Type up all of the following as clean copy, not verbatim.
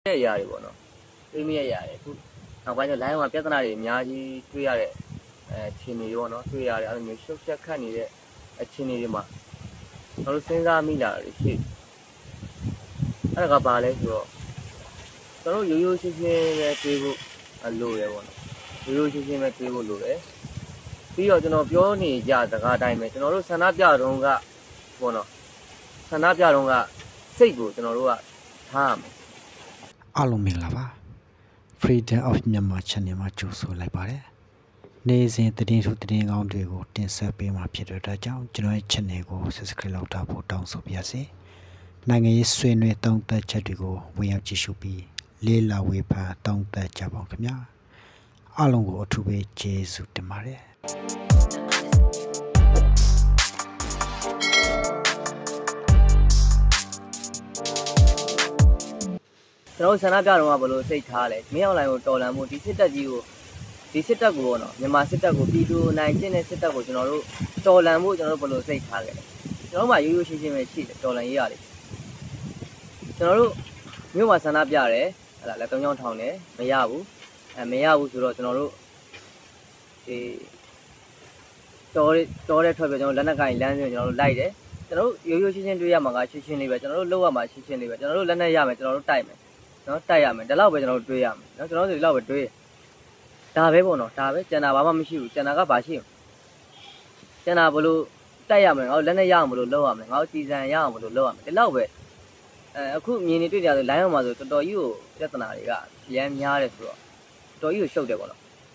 ရတယ်ပေါ့နော်တွေးမိရတယ်အခုနောက်ပိုင်းကျလိုင်းမှာပြဿနာတွေအများကြီးတွေ့ရတဲ့ခြေနေပေါ့နော်တွေ့ရတယ်အဲ့လိုမျိုးရှုပ်ချက်ခတ်နေတဲ့အခြေအနေတွေမှာကျွန်တော်တို့စဉ်းစားမိလာတယ်ရှိအဲ့ဒါကဘာလဲဆိုတော့ကျွန်တော်ရိုးရိုးရှင်းရှင်းပဲတွေးဖို့လိုတယ်ပေါ့နော်ရိုးရိုးရှင်းရှင်းပဲတွေးဖို့လိုတယ်ပြီးတော့ကျွန်တော်ပြောနေကြစကားအတိုင်းပဲကျွန်တော်တို့ဆန္ဒပြတုန်းကပေါ့နော်ဆန္ဒပြတုန်းကစိတ်ကိုကျွန်တော်တို့ကထားရမယ်အားလုံးမင်္ဂလာပါ Freedom of Myanmar Channel မှာကြိုဆိုလိုက်ပါတယ်နေ့စဉ်သတင်းထုတ်သတင်းကောင်းတွေကိုတင်ဆက်ပေးမှာဖြစ်တဲ့အတွက်ကြောင့်ကျွန်တော်ရဲ့ channel ကို subscribe လုပ်ထားဖို့တောင်းဆိုပါရစေနိုင်ငံရေးဆွေးနွေးသုံးသပ်ချက်တွေကိုဝင်ရောက်ကြည့်ရှုပြီးလေးလာဝေဖန်သုံးသပ်ကြပါဦးခင်ဗျာအားလုံးကိုအထူးပဲကျေးဇူးတင်ပါတယ်ကျွန်တော်ဆန္ဒပြတော့ဘယ်လိုစိတ်ထားလဲမင်းအောင်လိုင်းကိုတော်လန်မှုဒီစစ်တပ်ကြီးကိုဒီစစ်တပ်ကိုပေါ့နော်မြန်မာစစ်တပ်ကိုပြည်သူနိုင်ကျင့်တဲ့စစ်တပ်ကိုကျွန်တော်တို့တော်လန်မှုကျွန်တော်တို့ဘယ်လိုစိတ်ထားလဲကျွန်တော်မှရိုးရိုးရှင်းရှင်းပဲရှိတယ်တော်လန်ရေးရတယ်ကျွန်တော်တို့မြို့မှာဆန္ဒပြတယ်ဟလာလက်ကောင်းချောင်းထောင်တယ်မရဘူးမရဘူးဆိုတော့ကျွန်တော်တို့ဒီတော်တဲ့ထွက်ပြကျွန်တော်လက်နက်ကင်လမ်းစဉ်ကျွန်တော်တို့လိုက်တယ်ကျွန်တော်တို့ရိုးရိုးရှင်းရှင်းတွေးရမှာကရှင်းရှင်းလေးပဲကျွန်တော်တို့လောက်ရမှာရှင်းရှင်းလေးပဲကျွန်တော်တို့လက်နက်ရမယ်ကျွန်တော်တို့တိုက်မယ်နော်တိုက်ရမယ်ဒါတော့ပဲကျွန်တော်တို့တွေးရမယ်နော်ကျွန်တော်တို့ဒီလောက်ပဲတွေးဒါပဲပေါ့နော်ဒါပဲကျန်တာဘာမှမရှိဘူးကျန်တာကဘာရှိကျန်တာဘလို့တိုက်ရမယ်ငါတို့လက်နဲ့ရအောင်ဘလို့လုပ်ရမယ်ငါတို့စီစံရအောင်ဘလို့လုပ်ရမယ်ဒီလောက်ပဲအခုမြင်နေတွေ့ကြတယ်လိုင်းအောင်မှာဆိုတော်တော်ကြီးကိုပြဿနာတွေကရမ်းများတယ်ဆိုတော့တော်ကြီးကိုရှုပ်တယ်ပေါ့နော်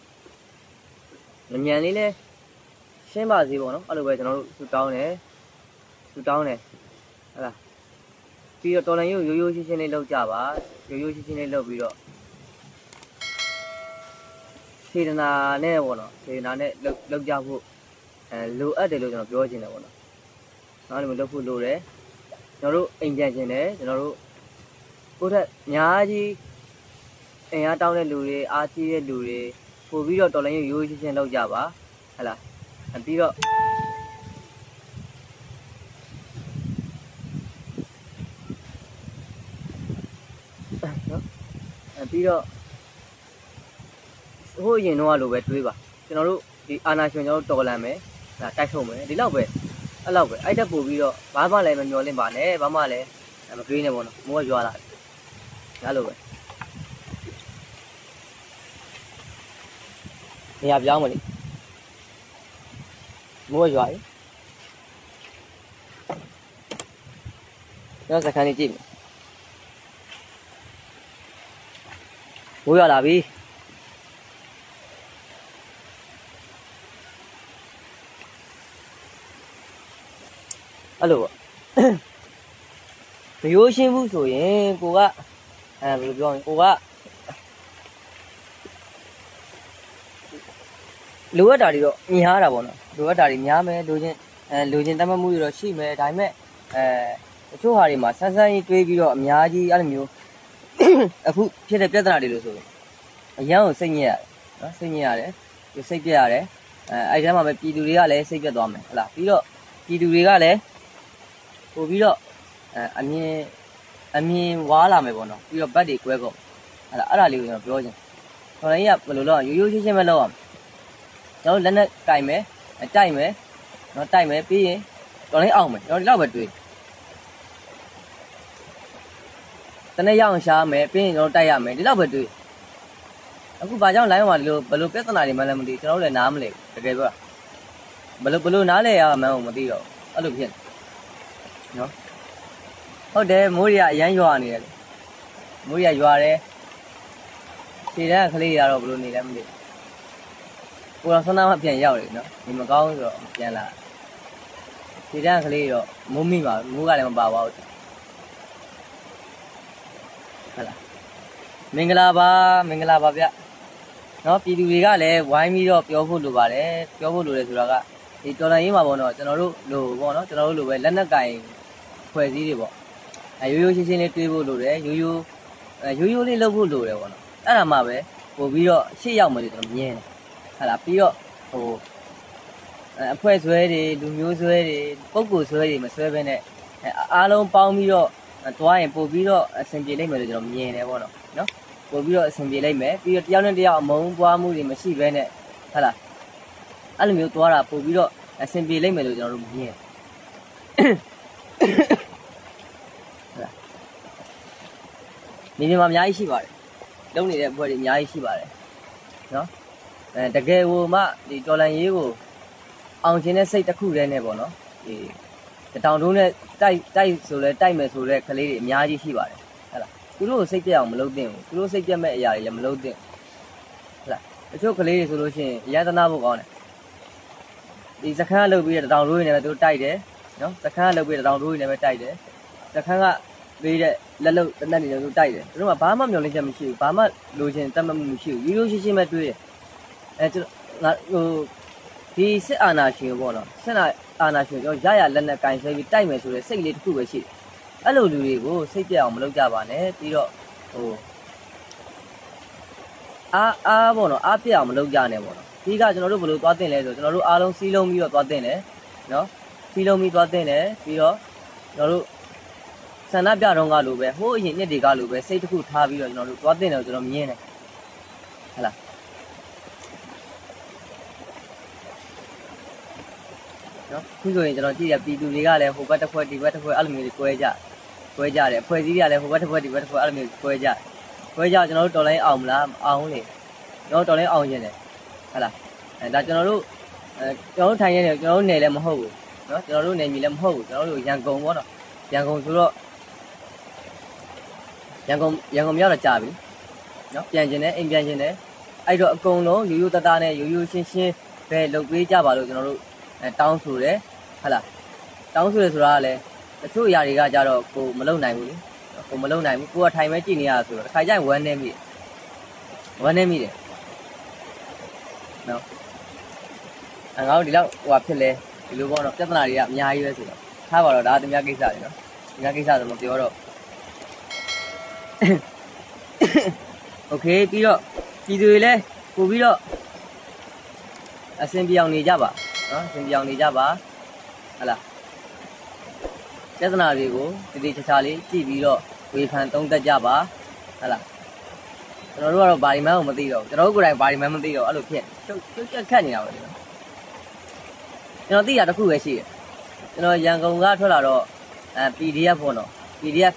မြန်လေးလဲရှင်းပါစေပေါ့နော်အဲ့လိုပဲကျွန်တော်တို့ဆူတောင်းတယ်ဟုတ်လားပြီးတော့တော်လန်ရိုးရိုးရှင်းရှင်းလေးလုပ်ကြပါရိုးရိုးရှင်းရှင်းလေးလုပ်ပြီးတော့စေတနာနဲ့ပေါ့နော်စေတနာနဲ့လုပ်ကြဖို့လိုအပ်တယ်လို့ကျွန်တော်ပြောချင်တယ်ပေါ့နော်နောက်လည်းလုပ်ဖို့လိုတယ်ကျွန်တော်တို့အိမ်ပြန်ချင်တယ်ကျွန်တော်တို့ကိုယ့်ထက်အများကြီးအင်အားတောင်းတဲ့လူတွေအားကြီးတဲ့လူတွေပို့ပြီးတော့တော်လန်ရိုးရိုးရှင်းရှင်းလုပ်ကြပါဟုတ်လားပြီးတော့ပြီးတော့ဟိုအရင်တော့လိုပဲတွေးပါကျွန်တော်တို့ဒီအာနာရှင်ကျွန်တော်တို့တော်လန်မယ်ဒါတိုက်ထုတ်မယ်ဒီလောက်ပဲအဲ့လောက်ပဲအဲ့တက်ပို့ပြီးတော့ဘာမှလည်းမမျောလင့်ပါနဲ့ဘာမှလည်းမတွေးနဲ့ပေါ့နော်မိုးရွာလာဒါလိုပဲနေရာပြောင်းမလို့မိုးရွာရေတော့စခန်းလေးကြည့်မိုးရွာလာပြီအဲ့လိုပေါ့မရိုးရှင်းဘူးဆိုရင်ကိုကဘယ်လိုပြောရင်ကိုကလိုအပ်တာတွေတော့များတာပေါ့နော်လိုအပ်တာတွေများမယ်လိုချင်တတ်မှတ်မှုတွေတော့ရှိမယ်ဒါပေမဲ့တချို့ဟာတွေမှာဆန်းဆန်းကြီးတွေးပြီးတော့အများကြီးအဲ့လိုမျိုးအခုဖြစ်တဲ့ပြဿနာတွေလို့ဆိုရင်အရန်ကိုစိတ်ညစ်ရတယ်နော်စိတ်ညစ်ရတယ်စိတ်ပြက်ရတယ်အဲ့ဒီမှာပဲပြည်သူတွေကလည်းစိတ်ပြက်သွားမယ်ဟုတ်လားပြီးတော့ပြည်သူတွေကလည်းပို့ပြီးတော့အမြင်ဝါလာမယ်ပေါ့နော်ပြီးတော့ဘတ်တွေကွဲကုန်ဟုတ်လားအဲ့ဒါလေးကိုကျွန်တော်ပြောချင်တော်လည်းဘယ်လိုလုပ်ရိုးရိုးရှင်းရှင်းပဲလုပ်ရမယ်ကျွန်တော်လက်နဲ့ကင်မယ်တိုက်မယ်နော်တိုက်မယ်ပြီးရင်တော်လည်းအောင်မယ်ကျွန်တော်ဒီလောက်ပဲတွေးတနေ့ရအောင်ရှားမယ်ပြီးရင်ကျွန်တော်တိုက်ရမယ်ဒီလောက်ပဲတွေးအခုဘာကြောင့် line မှာဘယ်လိုပြဿနာတွေမှလည်းမသိကျွန်တော်တို့လည်းနားမလဲတကယ်ပြောဘယ်လိုနားလဲရမှန်းမသိတော့အဲ့လိုဖြစ်နော်ဟုတ်တယ်မိုးရအရန်ရွာနေတယ်မိုးရရွာတယ်ခြေတန်းကလေးရတော့ဘယ်လိုနေလဲမသိကိုတော့ဆန္ဒမှပြန်ရောက်တယ်နော်ဒီမကောင်းဆိုတော့ပြန်လာခြေတန်းကလေးတော့မိုးမိပါမိုးကလည်းမပါပါဘူးဟုတ်လားမင်္ဂလာပါဗျနော်ပြည်သူတွေကလည်းဝိုင်းပြီးတော့ပြောဖို့လိုပါတယ်ပြောဖို့လိုတယ်ဆိုတာကဒီတော်လန်ရေးမှာပေါ့နော်ကျွန်တော်တို့လိုပေါ့နော်ကျွန်တော်တို့လိုပဲလက်နက်ကင်ဖွဲ့စည်းတွေပေါ့ရိုးရိုးရှင်းရှင်းလေးတွေးဖို့လိုတယ်ရိုးရိုးလေးလုပ်ဖို့လိုတယ်ပေါ့နော်အဲ့ဒါမှပဲပို့ပြီးတော့ရှေ့ရောက်မယ်လို့ကျွန်တော်မြင်တယ်ဟာလားပြီးတော့ဟိုအဖွဲ့ဆွဲတွေလူမျိုးဆွဲတွေပုံကိုဆွဲတွေမဆွဲဘဲနဲ့အားလုံးပေါင်းပြီးတော့သွားရင်ပို့ပြီးတော့အဆင်ပြေလိမ့်မယ်လို့ကျွန်တော်မြင်တယ်ပေါ့နော်ပို့ပြီးတော့အဆင်ပြေလိမ့်မယ်ပြီးတော့တယောက်နဲ့တယောက်အမုန်းပွားမှုတွေမရှိဘဲနဲ့ဟုတ်လားအဲ့လိုမျိုးသွားတာပို့ပြီးတော့အဆင်ပြေလိမ့်မယ်လို့ကျွန်တော်တို့မြင်နေမှာအများကြီးရှိပါတယ်လုံနေတဲ့ဘွဲတွေအများကြီးရှိပါတယ်နော်တကယ်ကိုမှဒီတော်လန်ရေးကိုအောင်ခြင်းတဲ့စိတ်တစ်ခုတည်းနဲ့ပေါ့နော်ဒီတောင်တုံးနဲ့တိုက်ဆိုလဲတိုက်မယ်ဆိုတဲ့ကလေးတွေအများကြီးရှိပါတယ်ဟုတ်လားသူတို့ကိုစိတ်ပြအောင်မလုပ်သင့်ဘူးသူတို့စိတ်ပြမဲ့အရာတွေလည်းမလုပ်သင့်ဟုတ်လားတချို့ကလေးတွေဆိုလို့ရှိရင်ရန်သနာဖို့ကောင်းတယ်ဒီစခန်းလုတ်ပြီးတဲ့တောင်ရိုးတွေနဲ့ပဲသူတို့တိုက်တယ်နော်စခန်းလုတ်ပြီးတဲ့တောင်ရိုးတွေနဲ့ပဲတိုက်တယ်စခန်းကပေးတဲ့လက်လုတ်တနက်နေလို့သူတိုက်တယ်သူတို့ကဘာမှမျောလင်းချက်မရှိဘူးဘာမှလိုချင်တတ်မှတ်မှုမရှိဘူးရိုးရိုးရှင်းရှင်းပဲတွေးတယ်ကျွန်တော်ဒီစစ်အာဏာရှင်ပေါ့နော်စစ်အာဏာရှင်ကျွန်တော်ရလက်နဲ့ကင်ဆယ်ပြီးတိုက်မယ်ဆိုတဲ့စိတ်လေးတစ်ခုပဲရှိတယ်အဲ့လိုလူတွေကိုစိတ်ပြအောင်မလုပ်ကြပါနဲ့ပြီးတော့အားပေါ့နော်အားပြအောင်မလုပ်ကြနဲ့ပေါ့နော်ဒီကကျွန်တော်တို့ဘယ်လိုသွားတင်လဲဆိုကျွန်တော်တို့အားလုံးစီးလုံးပြီးတော့သွားတင်တယ်နော်စီးလုံးပြီးသွားတင်တယ်ပြီးတော့ကျွန်တော်တို့ဆန္ဒပြတော့ကလိုပဲဟိုးအရင်နှစ်တွေကလိုပဲစိတ်တစ်ခုထားပြီးတော့ကျွန်တော်တို့သွားတင်တယ်ကျွန်တော်မြင်တယ်ဟဲ့လားနော်ခုဆိုရင်ကျွန်တော်ကြည့်ရပြည်သူတွေကလည်းဟိုဘက်တစ်ခွက်ဒီဘက်တစ်ခွက်အဲ့လိုမျိုးတွေကွဲကြတယ်ဖွဲ့စည်းတွေကလည်းဟိုဘက်တစ်ခွက်ဒီဘက်တစ်ခွက်အဲ့လိုမျိုးကွဲကြကျွန်တော်တို့တော်လိုင်းအောင်မလားအောင်လေကျွန်တော်တော်လိုင်းအောင်ကျင်တယ်ဟုတ်လားဒါကျွန်တော်တို့ထိုင်ရတယ်ကျွန်တော်တို့နယ်လည်းမဟုတ်ဘူးနော်ကျွန်တော်တို့နယ်မြေလည်းမဟုတ်ဘူးကျွန်တော်တို့ရန်ကုန်ပေါ့နော်ရန်ကုန်ဆိုတော့ရန်ကုန်မြောက်တော့ကြာပြီနော်ပြန်ကျင်တယ်အိမ်ပြန်ကျင်တယ်အဲ့တော့အကုန်လုံးရိုးရိုးသားသားနဲ့ရိုးရိုးရှင်းရှင်းပဲလုပ်ပေးကြပါလို့ကျွန်တော်တို့တောင်းဆိုတယ်ဟုတ်လားတောင်းဆိုရဆိုတာကလည်းတချို့အရာတွေကကြတော့ကိုမလုပ်နိုင်ဘူးလေကိုမလုပ်နိုင်ဘူးကိုကထိုင်ပဲကြည့်နေရဆိုတော့တစ်ခါကျရင်ဝမ်းနေမိတယ်နော်ငါတို့ဒီလောက်ဟိုဟာဖြစ်လဲဒီလိုပေါ့နော်ပြဿနာတွေကအများကြီးပဲဆိုတော့ထားပါတော့ဒါသူများကိစ္စတွေနော်သူများကိစ္စဆိုမပြောတော့โอเคပြီးတော့ပြည်သူတွေလည်းပို့ပြီးတော့အဆင်ပြေအောင်နေကြပါနော်အဆင်ပြေအောင်နေကြပါဟုတ်လားပြဿနာတွေကိုတည်တည်ချာချာလေးကြည့်ပြီးတော့ဝေဖန်သုံးသပ်ကြပါဟုတ်လားကျွန်တော်တို့ကတော့ဘာဒီမန်းကိုမသိတော့ဘူးကျွန်တော်တို့ကိုယ်တိုင်ဘာဒီမန်းမသိတော့အဲ့လိုဖြစ်ခက်နေတာပဲကျွန်တော်သိတာတစ်ခုပဲရှိတယ်ကျွန်တော်ရန်ကုန်ကထွက်လာတော့PDF ပေါ့နော် PDF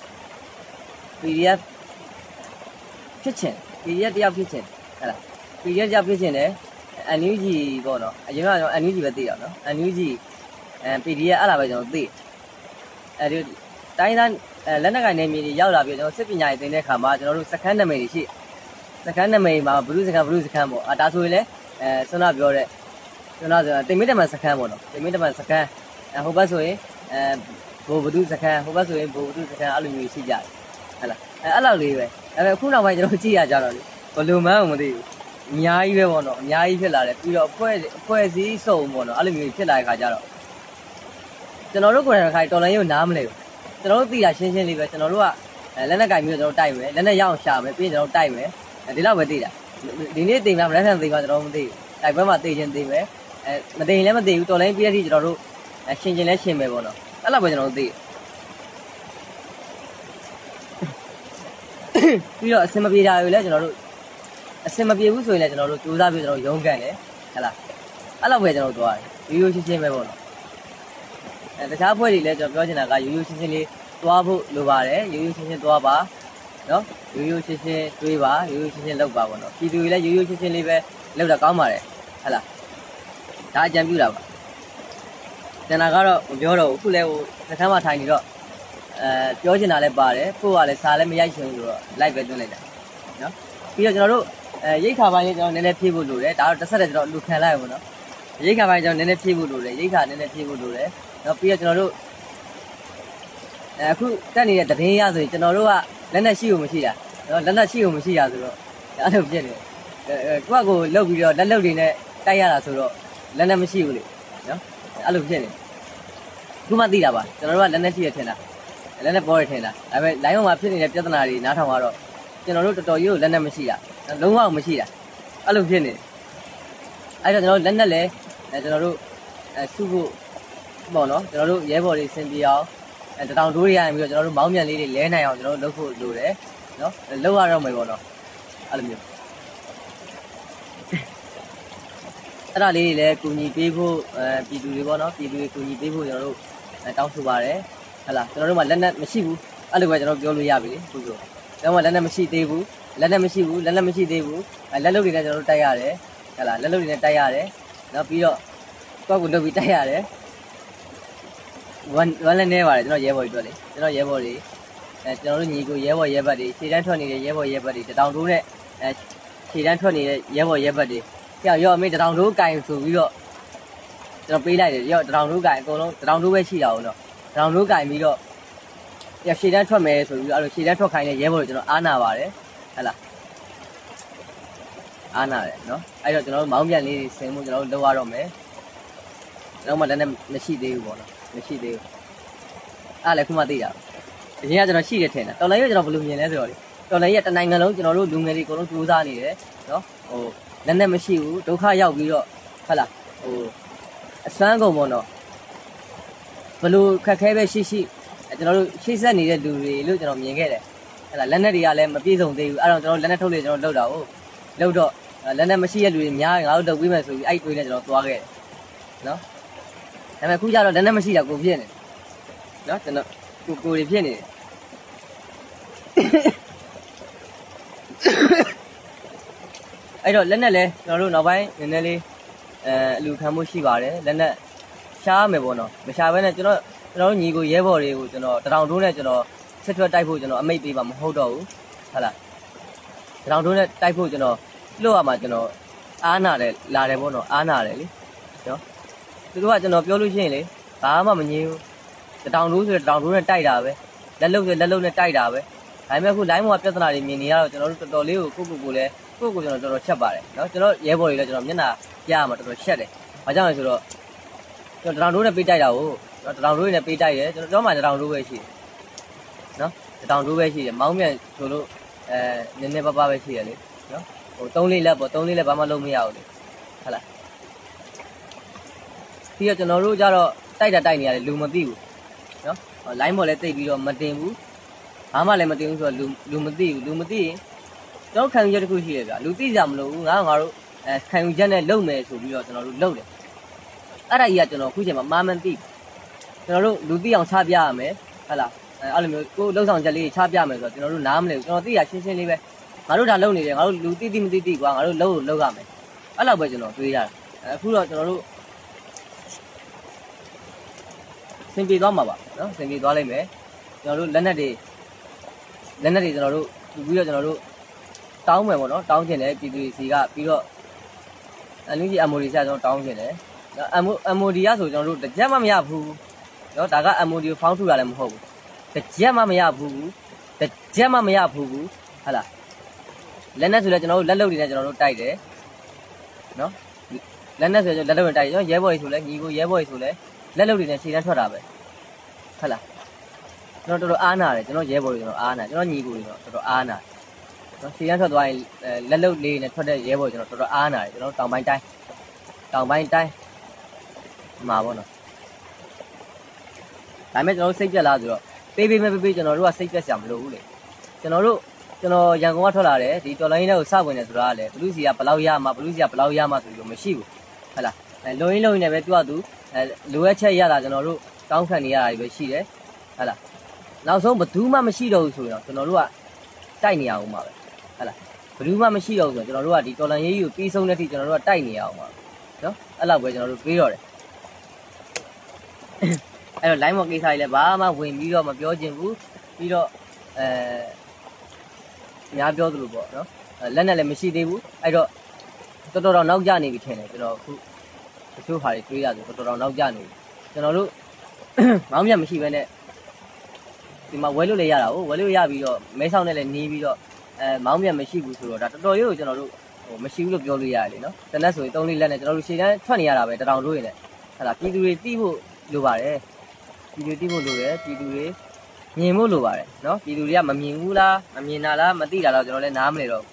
ဖြစ်ချင် PDF တယောက်ဖြစ်ချင်ဟဲ့လား PDF တယောက်ဖြစ်ချင်တယ် NUG ပေါ့နော်အရင်ကကျွန်တော် NUG ပဲသိတာနော် NUG PDF အဲ့ဒါပဲကျွန်တော်သိအဲဒီတိုင်းသားလက်နက်ကင်နေမြေတွေရောက်လာပြီးကျွန်တော်စစ်ပညာရေးသင်တဲ့ခါမှာကျွန်တော်တို့စခန်းနာမည်တွေရှိစခန်းနာမည်မှာဘလူးစခန်းပေါ့ဒါဆိုရင်လည်းဆွမ်းနာပြောတဲ့ဆွမ်းနာဆိုတင်မင်းတမန်စခန်းပေါ့နော်တင်မင်းတမန်စခန်းဟိုဘက်ဆိုရင်ဘိုးဘဒုစခန်းဟိုဘက်ဆိုရင်ဘိုးဘဒုစခန်းအဲ့လိုမျိုးရှိကြတယ်ဟဲ့လားအဲ့လောက်လေးပဲဒါပေမဲ့အခုနောက်ပိုင်းကျွန်တော်ကြည့်ရကြတော့လေဘလူးမန်းကိုမသိဘူးအများကြီးပဲပေါ့နော်အများကြီးဖြစ်လာတယ်ပြီးတော့အဖွဲ့အစည်းစုံပေါ့နော်အဲ့လိုမျိုးဖြစ်လာတဲ့ခါကျတော့ကျွန်တော်တို့ကိုယ်တိုင်ခိုင်တော်လိုင်းရုံနားမလဲဘူးကျွန်တော်တို့သိတာရှင်းရှင်းလေးပဲကျွန်တော်တို့ကလက်နက်ကင်ပြီးတော့ကျွန်တော်တိုက်မယ်လက်နက်ရအောင်ရှာမယ်ပြီးရင်ကျွန်တော်တိုက်မယ်ဒီလောက်ပဲသိတာဒီနေ့သိလားမနေ့ကသိပါကျွန်တော်မသိဘူးတိုက်ပွဲမှာသိချင်းသိမယ်မသိရင်လည်းမသိဘူးတော်လိုင်းပြီးတဲ့အထိကျွန်တော်တို့ရှင်းချင်းလဲရှင်းမယ်ပေါ့နော်အဲ့လောက်ပဲကျွန်တော်တို့သိပြီးတော့အစင်မပြေတာတွေလည်းကျွန်တော်တို့အစင်မပြေဘူးဆိုရင်လည်းကျွန်တော်တို့စူးစမ်းပြီးကျွန်တော်ရုန်းကန်တယ်ဟဲ့လားအဲ့လောက်ပဲကျွန်တော်တို့သွားတယ်ရိုးရိုးရှင်းရှင်းပဲပေါ့နော်တခြားအဖွဲ့တွေလည်းကျွန်တော်ပြောချင်တာကရိုးရိုးရှင်းရှင်းလေးသွားဖို့လိုပါတယ်ရိုးရိုးရှင်းရှင်းသွားပါနော်ရိုးရိုးရှင်းရှင်းတွေးပါရိုးရိုးရှင်းရှင်းလုပ်ပါပေါ့နော်ပြည်သူတွေလည်းရိုးရိုးရှင်းရှင်းလေးပဲလုပ်တာကောင်းပါတယ်ဟဲ့လားဒါအကြံပြုတာပါကျန်တာကတော့မပြောတော့ဘူးအခုလည်းဟိုစခန်းမှာထိုင်နေတော့ပြောချင်တာလည်းပါတယ်ကိုကလည်းစားလည်းမရိုက်ချင်ဘူးဆိုတော့ live ပဲတွန်းလိုက်တာနော်ပြီးတော့ကျွန်တော်တို့ရိတ်ခါပိုင်းလေးကျွန်တော်နည်းနည်းဖြည့်ဖို့လိုတယ်ဒါတော့တစ်ဆက်တည်းကျွန်တော်လူခံလိုက်ရပါတော့ရိတ်ခါပိုင်းကျွန်တော်နည်းနည်းဖြည့်ဖို့လိုတယ်ရိတ်ခါနည်းနည်းဖြည့်ဖို့လိုတယ်နော်ပြီးတော့ကျွန်တော်တို့အခုတက်နေတဲ့တရင်ရဆိုရင်ကျွန်တော်တို့ကလက်နဲ့ရှိဖို့မရှိတာနော်လက်နဲ့ရှိဖို့မရှိတာဆိုတော့အဲ့လိုဖြစ်နေကိုကကိုလှုပ်ပြီးတော့လက်တွေနဲ့တိုက်ရတာဆိုတော့လက်နဲ့မရှိဘူးလေနော်အဲ့လိုဖြစ်နေခုမှသိတာပါကျွန်တော်တို့ကလက်နဲ့ရှိရထင်တာလက်နဲ့ပေါ်ရထင်တာဒါပေမဲ့ line ပေါ်မှာဖြစ်နေတဲ့ပြဿနာတွေနားထောင်တော့ကျွန်တော်တို့တော်တော်ကြီးကိုလက်နဲ့မရှိတာလုံးဝမရှိတာအဲ့လိုဖြစ်နေအဲ့တော့ကျွန်တော်လက်နဲ့လဲကျွန်တော်တို့စုဖို့ပေါ့နော်ကျွန်တော်တို့ရဲဘော်တွေစင်ပြေအောင်တတောင်တိုးတွေရရင်ပြီးတော့ကျွန်တော်တို့မောင်းမြန်လေးတွေလဲနိုင်အောင်ကျွန်တော်တို့လုပ်ဖို့လိုတယ်နော်လုပ်ရတော့မယ်ပေါ့နော်အဲ့လိုမျိုးအဲ့ဒါလေးတွေလည်းကူညီပေးဖို့ပြည်သူတွေပေါ့နော်ပြည်သူတွေကူညီပေးဖို့ကျွန်တော်တို့တောင်းဆိုပါတယ်ဟလာကျွန်တော်တို့မှလက်နက်မရှိဘူးအဲ့လိုပဲကျွန်တော်ပြောလို့ရပြီလေခုဆိုကျွန်တော်မှလက်နက်မရှိသေးဘူးလက်နက်မရှိသေးဘူးလက်လုပ်တွေနဲ့ကျွန်တော်တို့တိုက်ရတယ်ဟလာလက်လုပ်တွေနဲ့တိုက်ရတယ်နော်ပြီးတော့ကောက်ကိုလုပ်ပြီးတိုက်ရတယ်one လည်းနေပါတယ်ကျွန်တော်ရဲဘော်တွေတွေ့လေကျွန်တော်ရဲဘော်တွေကျွန်တော်တို့ညီကိုရဲဘော်ရဲဘက်တွေခြေတန်းထွက်နေတဲ့ရဲဘော်ရဲဘက်တွေတတောင်တိုးနဲ့ခြေတန်းထွက်နေတဲ့ရဲဘော်ရဲဘက်တွေရောအမေတတောင်တိုးကင်ဆိုပြီးတော့ကျွန်တော်ပေးလိုက်တယ်ရောတတောင်တိုးကင်အကုန်လုံးတတောင်တိုးပဲရှိတာဟုတ်တော့တတောင်တိုးကင်ပြီးတော့ခြေတန်းထွက်မယ်ဆိုပြီးတော့အဲ့လိုခြေတန်းထွက်ခိုင်းတဲ့ရဲဘော်တွေကျွန်တော်အားနာပါတယ်ဟဲ့လားအားနာတယ်နော်အဲ့တော့ကျွန်တော်တို့မောင်းပြန်လေးတွေဆင်မှုကျွန်တော်တို့လုပ်ရတော့မယ်တော့မှလည်းမရှိသေးဘူးပေါ့နော်မရှိသေးဘူးအဲ့လည်းခုမှသိတာအရင်ကကျွန်တော်ရှိတယ်ထင်တာတော်လိုင်းရကျွန်တော်ဘယ်လိုမြင်လဲဆိုတော့လေတော်လိုင်းရတနိုင်ငံလုံးကျွန်တော်တို့လူငယ်တွေအကုန်လုံးစူးစမ်းနေတယ်နော်ဟိုလက်နဲ့မရှိဘူးဒုက္ခရောက်ပြီးတော့ဟုတ်လားဟိုအစွမ်းကုန်ပေါ့နော်ဘယ်လိုခက်ခဲပဲရှိကျွန်တော်တို့ရှေ့ဆက်နေတဲ့လူတွေလို့ကျွန်တော်မြင်ခဲ့တယ်ဟုတ်လားလက်နဲ့တွေကလည်းမပြည့်စုံသေးဘူးအဲ့တော့ကျွန်တော်လက်နဲ့ထုတ်လေကျွန်တော်လောက်တာဟုတ်လောက်တော့လက်နဲ့မရှိတဲ့လူတွေများငါတို့လုပ်ပြီးမယ်ဆိုပြီးအဲ့တွေးနဲ့ကျွန်တော်သွားခဲ့တယ်နော်ဒါပေမဲ့ခုကျတော့လက်နဲ့မရှိတာကိုဖြစ်နေနော်ကျွန်တော်ကိုတွေဖြစ်နေတယ်အဲ့တော့လက်နဲ့လဲကျွန်တော်တို့နောက်ပိုင်းနည်းနည်းလေးအလူခံမှုရှိပါတယ်လက်နဲ့ရှားမယ်ပေါ့နော်မရှားဘဲနဲ့ကျွန်တော်တို့ညီကိုရဲဘော်တွေကိုကျွန်တော်တတောင်တိုးနဲ့ကျွန်တော်ဆက်ထွက်တိုက်ဖို့ကျွန်တော်အမိတ်ပေးပါမဟုတ်တော့ဘူးဟုတ်လားတတောင်တိုးနဲ့တိုက်ဖို့ကျွန်တော်လို့ရမှာကျွန်တော်အားနာတယ်လာတယ်ပေါ့နော်အားနာတယ်လေနော်သူတို့ကကျွန်တော်ပြောလို့ရှိရင်လေဘာမှမငြင်းဘူးတတောင်တိုးဆိုတတောင်တိုးနဲ့တိုက်တာပဲလက်လုံးဆိုလက်လုံးနဲ့တိုက်တာပဲဒါပေမဲ့ခု line မှာပြဿနာတွေမြင်နေရတော့ကျွန်တော်တို့တော်တော်လေးကိုကိုလည်းကိုကျွန်တော်တော်တော်ချက်ပါတယ်နော်ကျွန်တော်ရဲဘော်တွေလည်းကျွန်တော်မျက်နှာပြရမှာတော်တော်ချက်တယ်ဘာကြောင့်လဲဆိုတော့ကျွန်တော်တတောင်တိုးနဲ့ပေးတိုက်တာကိုနော်တတောင်တိုးနဲ့ပေးတိုက်တယ်ကျွန်တော်မှတတောင်တိုးပဲရှိတယ်နော်တတောင်တိုးပဲရှိတယ်မောင်းမြန်ဆိုလို့နည်းနည်းပါးပါးပဲရှိတယ်လေနော်ဟို3-4လက်ပေါ့3-4လက်ဘာမှလုပ်မရဘူးလေဟုတ်လားပြီးတော့ကျွန်တော်တို့ကြတော့တိုက်တာတိုက်နေရတယ်လူမသိဘူးနော် line ပေါ်လည်းတိတ်ပြီးတော့မတင်ဘူးဘာမှလည်းမတင်ဘူးဆိုတော့လူမသိဘူးလူမသိရင်ကျွန်တော်ခံယူချက်တစ်ခုရှိတယ်ဗျာလူသိကြမလို့ငါတို့ခံယူချက်နဲ့လုပ်မယ်ဆိုပြီးတော့ကျွန်တော်တို့လုပ်တယ်အဲ့ဒါကြီးကကျွန်တော်ခုချိန်မှာမာမန်သိကျွန်တော်တို့လူသိအောင်ချပြရမယ်ဟုတ်လားအဲ့လိုမျိုးကိုလှုပ်ဆောင်ချက်လေးချပြမယ်ဆိုတော့ကျွန်တော်တို့နားမလဲဘူးကျွန်တော်သိရရှင်းရှင်းလေးပဲငါတို့ဒါလုပ်နေတယ်ငါတို့လူသိမသိကွာငါတို့လုပ်ရမယ်အဲ့လောက်ပဲကျွန်တော်တွေးရတယ်အခုတော့ကျွန်တော်တို့စင်ပြေသွားမှာပါနော်စင်ပြေသွားလိမ့်မယ်ကျွန်တော်တို့လက်နက်တွေကျွန်တော်တို့ပြီးတော့ကျွန်တော်တို့တောင်းမယ်ပေါ့နော်တောင်းချင်တယ်ပြည်သူစီကပြီးတော့အလူကြီး MOD ဆက်ကျွန်တော်တောင်းချင်တယ်MOD ရဆိုကျွန်တော်တို့တစ်ချက်မှမရဘူးနော်ဒါက MOD ကိုဖောင်းထူတာလည်းမဟုတ်ဘူးတစ်ချက်မှမရဘူးဟုတ်လားလက်နက်ဆိုလည်းကျွန်တော်တို့လက်လုပ်တွေနဲ့ကျွန်တော်တို့တိုက်တယ်နော်လက်နက်ဆိုကျွန်တော်လက်လုပ်နဲ့တိုက်တယ်ကျွန်တော်ရဲဘော်တွေဆိုလည်းညီကိုရဲဘော်တွေဆိုလည်းလက်လုပ်တွေနဲ့ခြေတန်းထွက်တာပဲဟုတ်လားကျွန်တော်တော်တော်အားနာတယ်ကျွန်တော်ရဲဘော်တွေကျွန်တော်အားနာကျွန်တော်ညီကိုတွေတော့တော်တော်အားနာနော်ခြေတန်းထွက်သွားရင်လက်လုပ်လေးနဲ့ထွက်တဲ့ရဲဘော်ကျွန်တော်တော်တော်အားနာတယ်ကျွန်တော်တောင်ပိုင်းတိုင်းမှာပေါ့နော်ဒါပေမဲ့ကျွန်တော်စိတ်ပြက်လာဆိုတော့ပေးကျွန်တော်တို့ကစိတ်ပြက်စရာမလိုဘူးလေကျွန်တော်ရန်ကုန်ကထွက်လာတယ်ဒီတော်လိုင်းလေးကိုစဝင်တယ်ဆိုတာကလည်းဘလူးစီကဘလောက်ရမှာဆိုပြီးတော့မရှိဘူးဟုတ်လားလုံရင်းနဲ့ပဲပြောသူလိုအပ်ချက်ရတာကျွန်တော်တို့တောင်းခံနေရတာပဲရှိတယ်ဟုတ်လားနောက်ဆုံးဘယ်သူမှမရှိတော့ဘူးဆိုရင်တော့ကျွန်တော်တို့ကတိုက်နေရအောင်ပါပဲဟုတ်လားဘယ်သူမှမရှိတော့ဘူးဆိုတော့ကျွန်တော်တို့ကဒီတော်လန်ရေးကြီးကိုပြီးဆုံးတဲ့အထိကျွန်တော်တို့ကတိုက်နေရအောင်ပါနော်အဲ့လောက်ပဲကျွန်တော်တို့ပြေးတော့တယ်အဲ့တော့ line မကိစ္စကြီးလည်းဘာမှဝင်ပြီးတော့မပြောချင်ဘူးပြီးတော့များပြောသလိုပေါ့နော်လက်နဲ့လည်းမရှိသေးဘူးအဲ့တော့တော်တော်နောက်ကျနေပြီထင်တယ်ကျွန်တော်အခုတချို့ဟာတွေတွေးရဆိုတော်တော်နောက်ကျနေပြီကျွန်တော်တို့မောင်းမြတ်မရှိဘဲနဲ့ဒီမှာဝဲလို့လည်းရတာဟုတ်ဝဲလို့ရပြီးတော့မဲဆောက်နဲ့လည်းနေပြီးတော့မောင်းမြတ်မရှိဘူးဆိုတော့ဒါတော်တော်ရိုးကျွန်တော်တို့မရှိဘူးလို့ပြောလို့ရတယ်လေနော်တနက်ဆိုရင်3-4လက်နဲ့ကျွန်တော်တို့ရှေ့တန်းထွက်နေရတာပဲတတောင်တို့ရင်လည်းဟာလားပြည်သူတွေသိဖို့လိုပါတယ်ပြည်သူသိဖို့လိုတယ်ပြည်သူတွေမြင်ဖို့လိုပါတယ်နော်ပြည်သူတွေကမမြင်ဘူးလားမမြင်တာလားမသိတာလားကျွန်တော်လည်းနားမလဲတော့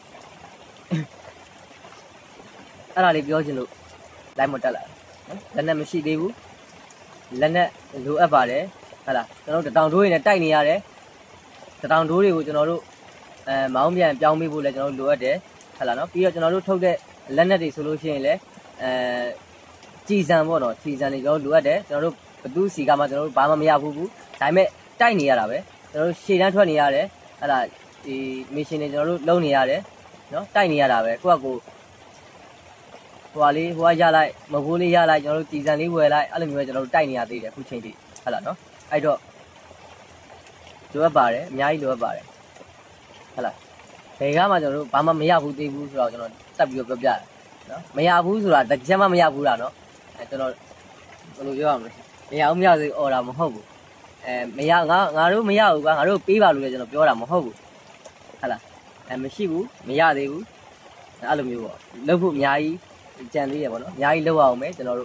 အဲ့ဒါလေးပြောချင်လို့လိုက်မတက်လာနော်လက်နဲ့မရှိသေးဘူးလက်နဲ့လိုအပ်ပါတယ် là cho nó đào đuôi này tay này đấy đào đuôi thì cho nó luôn máu miệng béo mi bù lại cho nó lúa đấy là nó bây giờ cho nó luôn thâu đấy lần này thì solution này chi sang bao nó chi sang này cho nó lúa đấy cho nó luôn tu sĩ cả mà cho nó luôn ba mươi bù tại mẹ tay này là vậy cho nó xì ra thôi này đấy là thì machine này cho nó luôn lâu này đấy nó tay này là vậy qua cô hoa lý hoa ra lại mà hoa lý ra lại cho nó chi sang lý về lại anh em cho nó tay này thì để phụ chuyện đi là nó ai đó lúa bà đấy nhái lúa bà đấy là cái mà cho nó ba mươi bù thì bù rồi cho nó tập vô tập ra đó mấy bù rồi đặc biệt mà mấy bù là nó cho nó lúa vô không mấy ông nhau thì ở là một hộp mấy ngã rồi mấy ngã rồi pi vào luôn cho nó vô là một hộp là mấy xí bù mấy thì bù anh em vô lâu bù nhái chân đi vậy nó nhái lâu vào mấy cho nó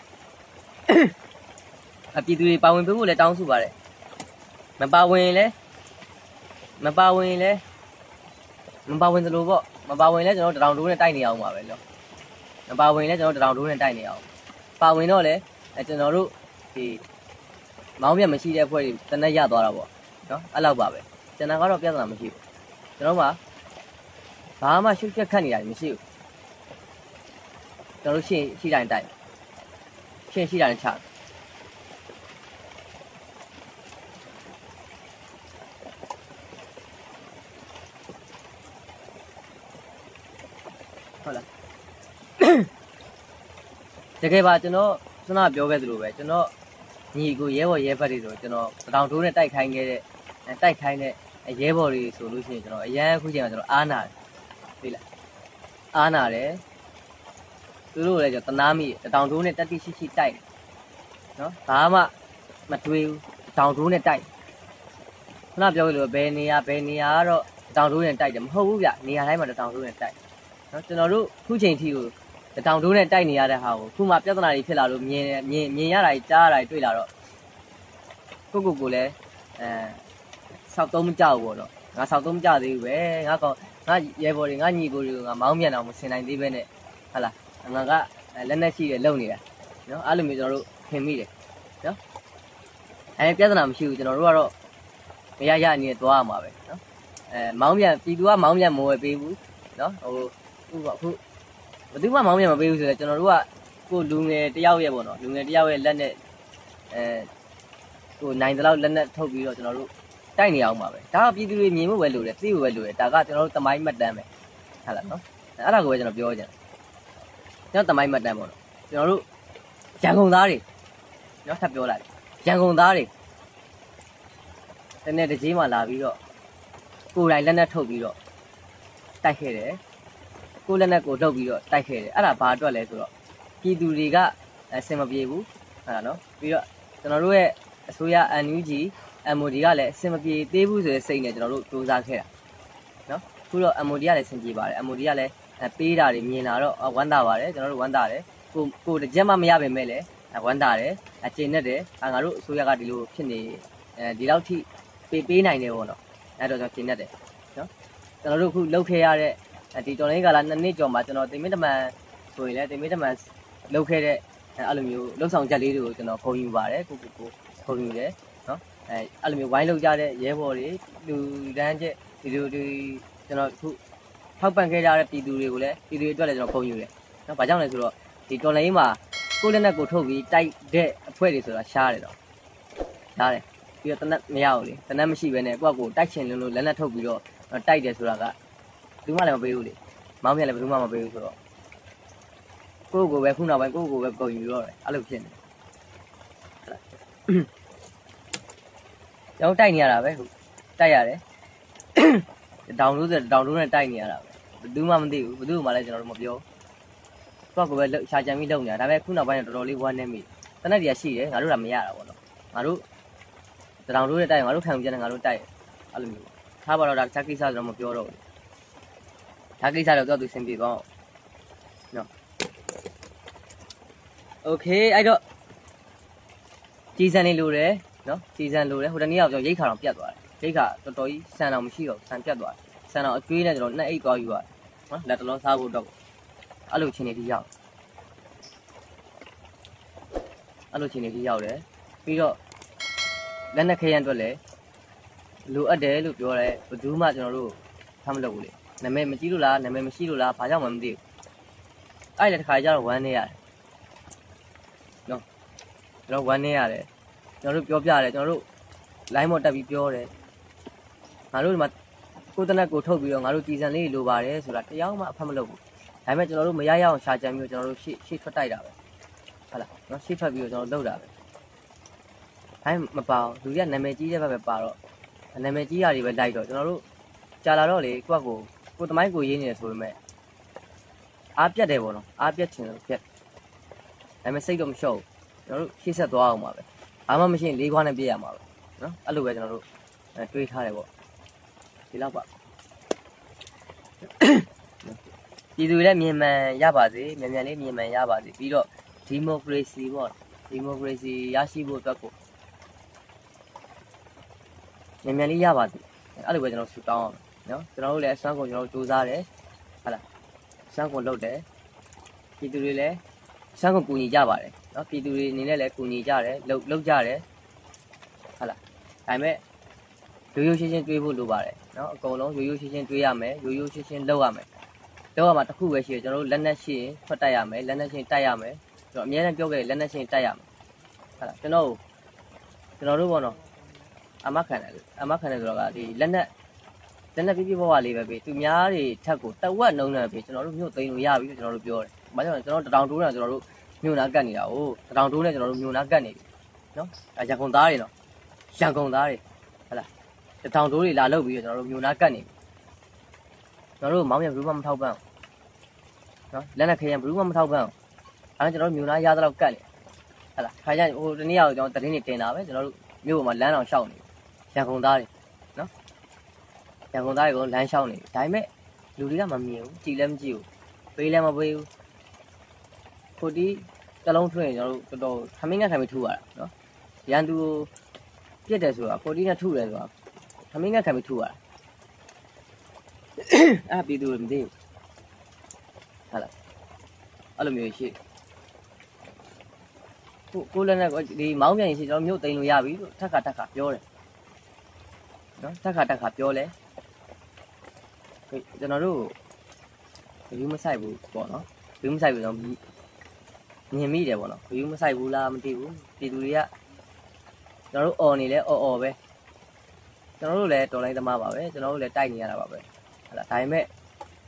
chị tụi bao nhiêu bù lại tao số vậy mà bao nhiêu đấy mà bao nhiêu đấy mà bao nhiêu luôn bộ mà bao nhiêu đấy cho nó đào đuôi này tay nhiều mà vậy luôn mà bao nhiêu đấy cho nó đào đuôi này tay nhiều bao nhiêu nó đấy cho nó luôn thì máu miệng mình xí ra phơi thì nó ra to rồi bộ đó ăn lâu bà vậy cho nó có đâu biết là mình xí cho nó mà chút cái khăn này mình xí cho nó xí ra tay xí ra chặt cái bà cho nó biểu cái gì vậy cho nó nhị cô dễ phải đi rồi cho nó đào đuôi này tay khai này dễ bỏ đi số lúc xin cho nó dễ khu cho nó ăn à đi là ăn à đấy từ lúc này cho tao nami đào đuôi này tay xí tay nó thà mà tùy đào đuôi này tay nó biểu rồi bên này rồi đào đuôi này tay chấm hâu vậy này hay mà đào đuôi này tay nó cho nó lúc khu trình thì đào đuôi này tay này là hào khu mà biết này thì là luôn nhìn ra này cha này tùy là rồi cô này sau tôm chảo của nó ngã sau tôm chảo thì về ngã có ngã dễ bỏ đi ngã nhị bỏ đi ngã máu miệng nào một xe này đi bên này là ngã cái lần này chỉ để lâu này nó ăn được cho nó thêm mi đấy đó anh biết là mình chịu cho nó rồi bây giờ này to mà vậy đó máu miệng chỉ đua máu miệng mồi bị đó thứ mà máu miệng mà bị rồi cho nó đua cô lùn nghề tiêu vậy bọn nó lùn nghề tiêu vậy lần này cô này tao lần này thâu bị rồi cho nó đua tay này ông mà vậy ta bị đuôi nhìn mới về lùi đấy tiêu về lùi ta cái cho nó tầm mấy mét đam này là nó là cô cho nó biểu chứ nó tầm mấy mét đam bọn nó cho nó đua chẳng không đá đi nó thắp biểu lại chẳng không đá đi thế nên để chỉ mà là bị rồi cô này lần này thâu bị rồi tay khề đấy cô lần này cô thâu bị rồi tay khề đấy là ba đôi lấy rồi khi tụi đi cả xem mà bị là nó bị rồi cho nó đuôi số ya anh gì MOD cái này xem mà bị tê bù rồi xây này cho nó đuôi ra khề nó cô rồi MOD cái này xem gì vậy MOD cái này pi ra thì nhìn nào đó quan đào vậy cho nó quan đào đấy cô để xem mà mày về mày đấy quan đào đấy trên này đấy ngã rồi số ya cái đi luôn trên này đi đâu thì pi này này bọn nó đó cho trên này đấy đó cho nó lâu khề ra đấy thì cho nên cái là nên cho mà cho nó tìm biết mà rồi đấy tìm biết mà lâu khề đấy anh em lâu xong trả lý rồi cho nó không nhiều vào đấy cô không nhiều đấy đó anh em quay lâu ra đấy dễ bỏ đấy từ đang chứ thì cho nó thóc bằng cái ra đấy thì từ đấy thì từ đó là cho nó không nhiều đấy nó phải chăng này rồi thì cho lấy mà cô lên là cô thâu bị tay đấy phơi đi rồi là xa đấy đó xa đấy bây giờ tao mày ao đi tao mới xí về này qua cô tay trên luôn lên là thâu bị rồi tay đấy rồi là đúng mà lại mà béo đi máu miệng lại đúng mà béo rồi cô về không nào vậy cô về cầu nhiều rồi ăn được chuyện cháu tay này là vậy tay à đấy đào núi này tay này là đúng mà mình đi đúng mà lại cho nó một vô cô về lợi xa chăm đi đâu nhỉ đã vậy không nào vậy rồi liên quan đến mình tao nói gì xí đấy ngã lúc làm gì à rồi ngã lúc đào núi này tay ngã lúc thằng chân ngã lúc tay ăn được thà bảo đặt chắc cái sao rồi một vô rồi thà cái sao được tôi xem gì có ok ai đó chi san này luôn đấy nó chi san luôn đấy hồi nãy giờ giấy khảo nó piệt rồi giấy khảo tôi san nào mới xí rồi san piệt rồi san nào truy này rồi nãy coi rồi là tôi lo sao cũng đâu alo trên này đi dạo alo trên này đi dạo đấy bây giờ လက်နဲ့ခရမ်းအတွက်လည်းလိုအပ်တယ်လို့ပြောတယ်ဘယ်သူမှကျွန်တော်တို့ဖမ်းမလုပ်ဘူးလေနာမည်မကြည့်လို့လားနာမည်မရှိလို့လားဘာကြောင့်မှမသိဘူးအဲ့လေတစ်ခါကျတော့ဝမ်းနေရတယ်နော်ကျွန်တော်ဝမ်းနေရတယ်ကျွန်တော်တို့ပြောပြတယ်ကျွန်တော်တို့ line မော်တက်ပြီးပြောတယ်ငါတို့ဒီမှာကိုယ်တနက်ကိုထုတ်ပြီးတော့ငါတို့ကြည်စံလေးလိုပါတယ်ဆိုတာတရားမှအဖတ်မလုပ်ဘူးဒါပေမဲ့ကျွန်တော်တို့မရရအောင်ရှာကြံပြီးတော့ကျွန်တော်တို့ရှေ့ထွက်တိုက်တာပဲဟုတ်လားနော်ရှေ့ထွက်ပြီးတော့ကျွန်တော်လုပ်တာပဲဒါမပါဘူးလူတွေကနာမည်ကြီးတဲ့ဘက်ပဲပါတော့နာမည်ကြီးရတယ်ပဲလိုက်တော့ကျွန်တော်တို့ကြာလာတော့လေကိုသမိုင်းကိုရင်းနေတယ်ဆိုပေမဲ့အားပြတ်တယ်ပေါ့နော်အားပြတ်ချင်လို့ပြတ်ဒါပေမဲ့စိတ်တော့မလျှော့ဘူးကျွန်တော်တို့ရှေ့ဆက်သွားအောင်ပါပဲဘာမှမရှိရင်လေးခွားနဲ့ပြည့်ရမှာပဲနော်အဲ့လိုပဲကျွန်တော်တို့တွေးထားတယ်ပေါ့ဒီလောက်ပါပြည်သူလည်းမြင်မှန်ရပါစေမြန်မြန်လေးမြင်မှန်ရပါစေပြီးတော့ဒီမိုကရေစီပေါ့ဒီမိုကရေစီရရှိဖို့အတွက်ကိုမြန်မြန်လေးရပါစေအဲ့လိုပဲကျွန်တော်ဆူတောင်းအောင်နော်ကျွန်တော်တို့လည်းအစွမ်းကုန်ကျွန်တော်တို့စူးစမ်းတယ်ဟုတ်လားအစွမ်းကုန်လုပ်တယ်ပြည်သူတွေလည်းအစွမ်းကုန်ကူညီကြပါတယ်နော်ပြည်သူတွေအနေနဲ့လည်းကူညီကြတယ်လုပ်ကြတယ်ဟုတ်လားဒါပေမဲ့ရိုးရိုးရှင်းရှင်းတွေးဖို့လိုပါတယ်နော်အကုန်လုံးရိုးရိုးရှင်းရှင်းတွေးရမယ်ရိုးရိုးရှင်းရှင်းလုပ်ရမယ်လုပ်ရမှာတစ်ခုပဲရှိတယ်ကျွန်တော်တို့လက်နက်ရှိရင်ထွက်တိုက်ရမယ်လက်နက်ချင်းတိုက်ရမယ်ကျွန်တော်အများနဲ့ပြောခဲ့တယ်လက်နက်ချင်းတိုက်ရမယ်ဟုတ်လားကျွန်တော်တို့ပေါ့နော်အမခံတယ်ဆိုတော့ကဒီလက်နက်ပြပြဘဝလေးပဲပြီသူများတွေထက်ကိုတဝက်နှုံးနေပြီကျွန်တော်တို့မြို့သိမ်းလို့ရပြီလို့ကျွန်တော်တို့ပြောတယ်။ဘာကြောင့်လဲကျွန်တော်တောင်တိုးနေကျွန်တော်တို့မြို့နာကတ်နေတာ哦တောင်တိုးနေကျွန်တော်တို့မြို့နာကတ်နေပြီနော်။ရန်ကုန်သားတွေနော်ရန်ကုန်သားတွေဟုတ်လားတောင်တိုးတွေလာလုပ်ပြီးတော့ကျွန်တော်တို့မြို့နာကတ်နေပြီ။ကျွန်တော်တို့မောင်းရဘူးမှမထောက်ပံ့နော်လက်နဲ့ခရင်ဘူးမှမထောက်ပံ့အဲ့ကျွန်တော်တို့မြို့နာရသလောက်ကတ်နေဟုတ်လားခါကျဟိုတနေ့ရောက်ကျွန်တော်တရင်နေတင်တာပဲကျွန်တော်တို့မြို့ပေါ်မှာလမ်းအောင်ရှောက်နေရန်ကုန်သားတွေနော်ရန်ကုန်သားတွေကိုလမ်းလျှောက်နေဒါပေမဲ့လူတွေကမမြင်ဘူးကြည်လည်းမကြည့်ဘူးပေးလည်းမပေးဘူးခိုတီးတလုံးထွင်းကျွန်တော်တို့တော်တော်ခမင်းငတ်ခံပြီးထူရတာနော်ရန်သူပြစ်တယ်ဆိုတာခိုတီးနဲ့ထုတယ်ဆိုတာခမင်းငတ်ခံပြီးထူရတာအဲ့ပြည်သူတွေမသိဘူးဟုတ်လားအဲ့လိုမျိုးရှိကိုလည်းနဲ့ဒီမောင်းပြန်ရင်ရှိကျွန်တော်မြို့သိမ်းလို့ရပြီလို့ထက်ခါပြောတယ်နော်ထက်ခါပြောလဲကျွန်တော်တို့ဘူးမဆိုင်ဘူးပေါ့နော်ဘူးမဆိုင်ဘူးတော့မြင်မိတယ်ပေါ့နော်ဘူးမဆိုင်ဘူးလားမသိဘူးပြည်သူတွေကကျွန်တော်တို့အော်နေလဲအော်ပဲကျွန်တော်တို့လည်းတော်လိုက်သမားပါပဲကျွန်တော်တို့လည်းတိုက်နေရတာပါပဲဟုတ်လားဒါပေမဲ့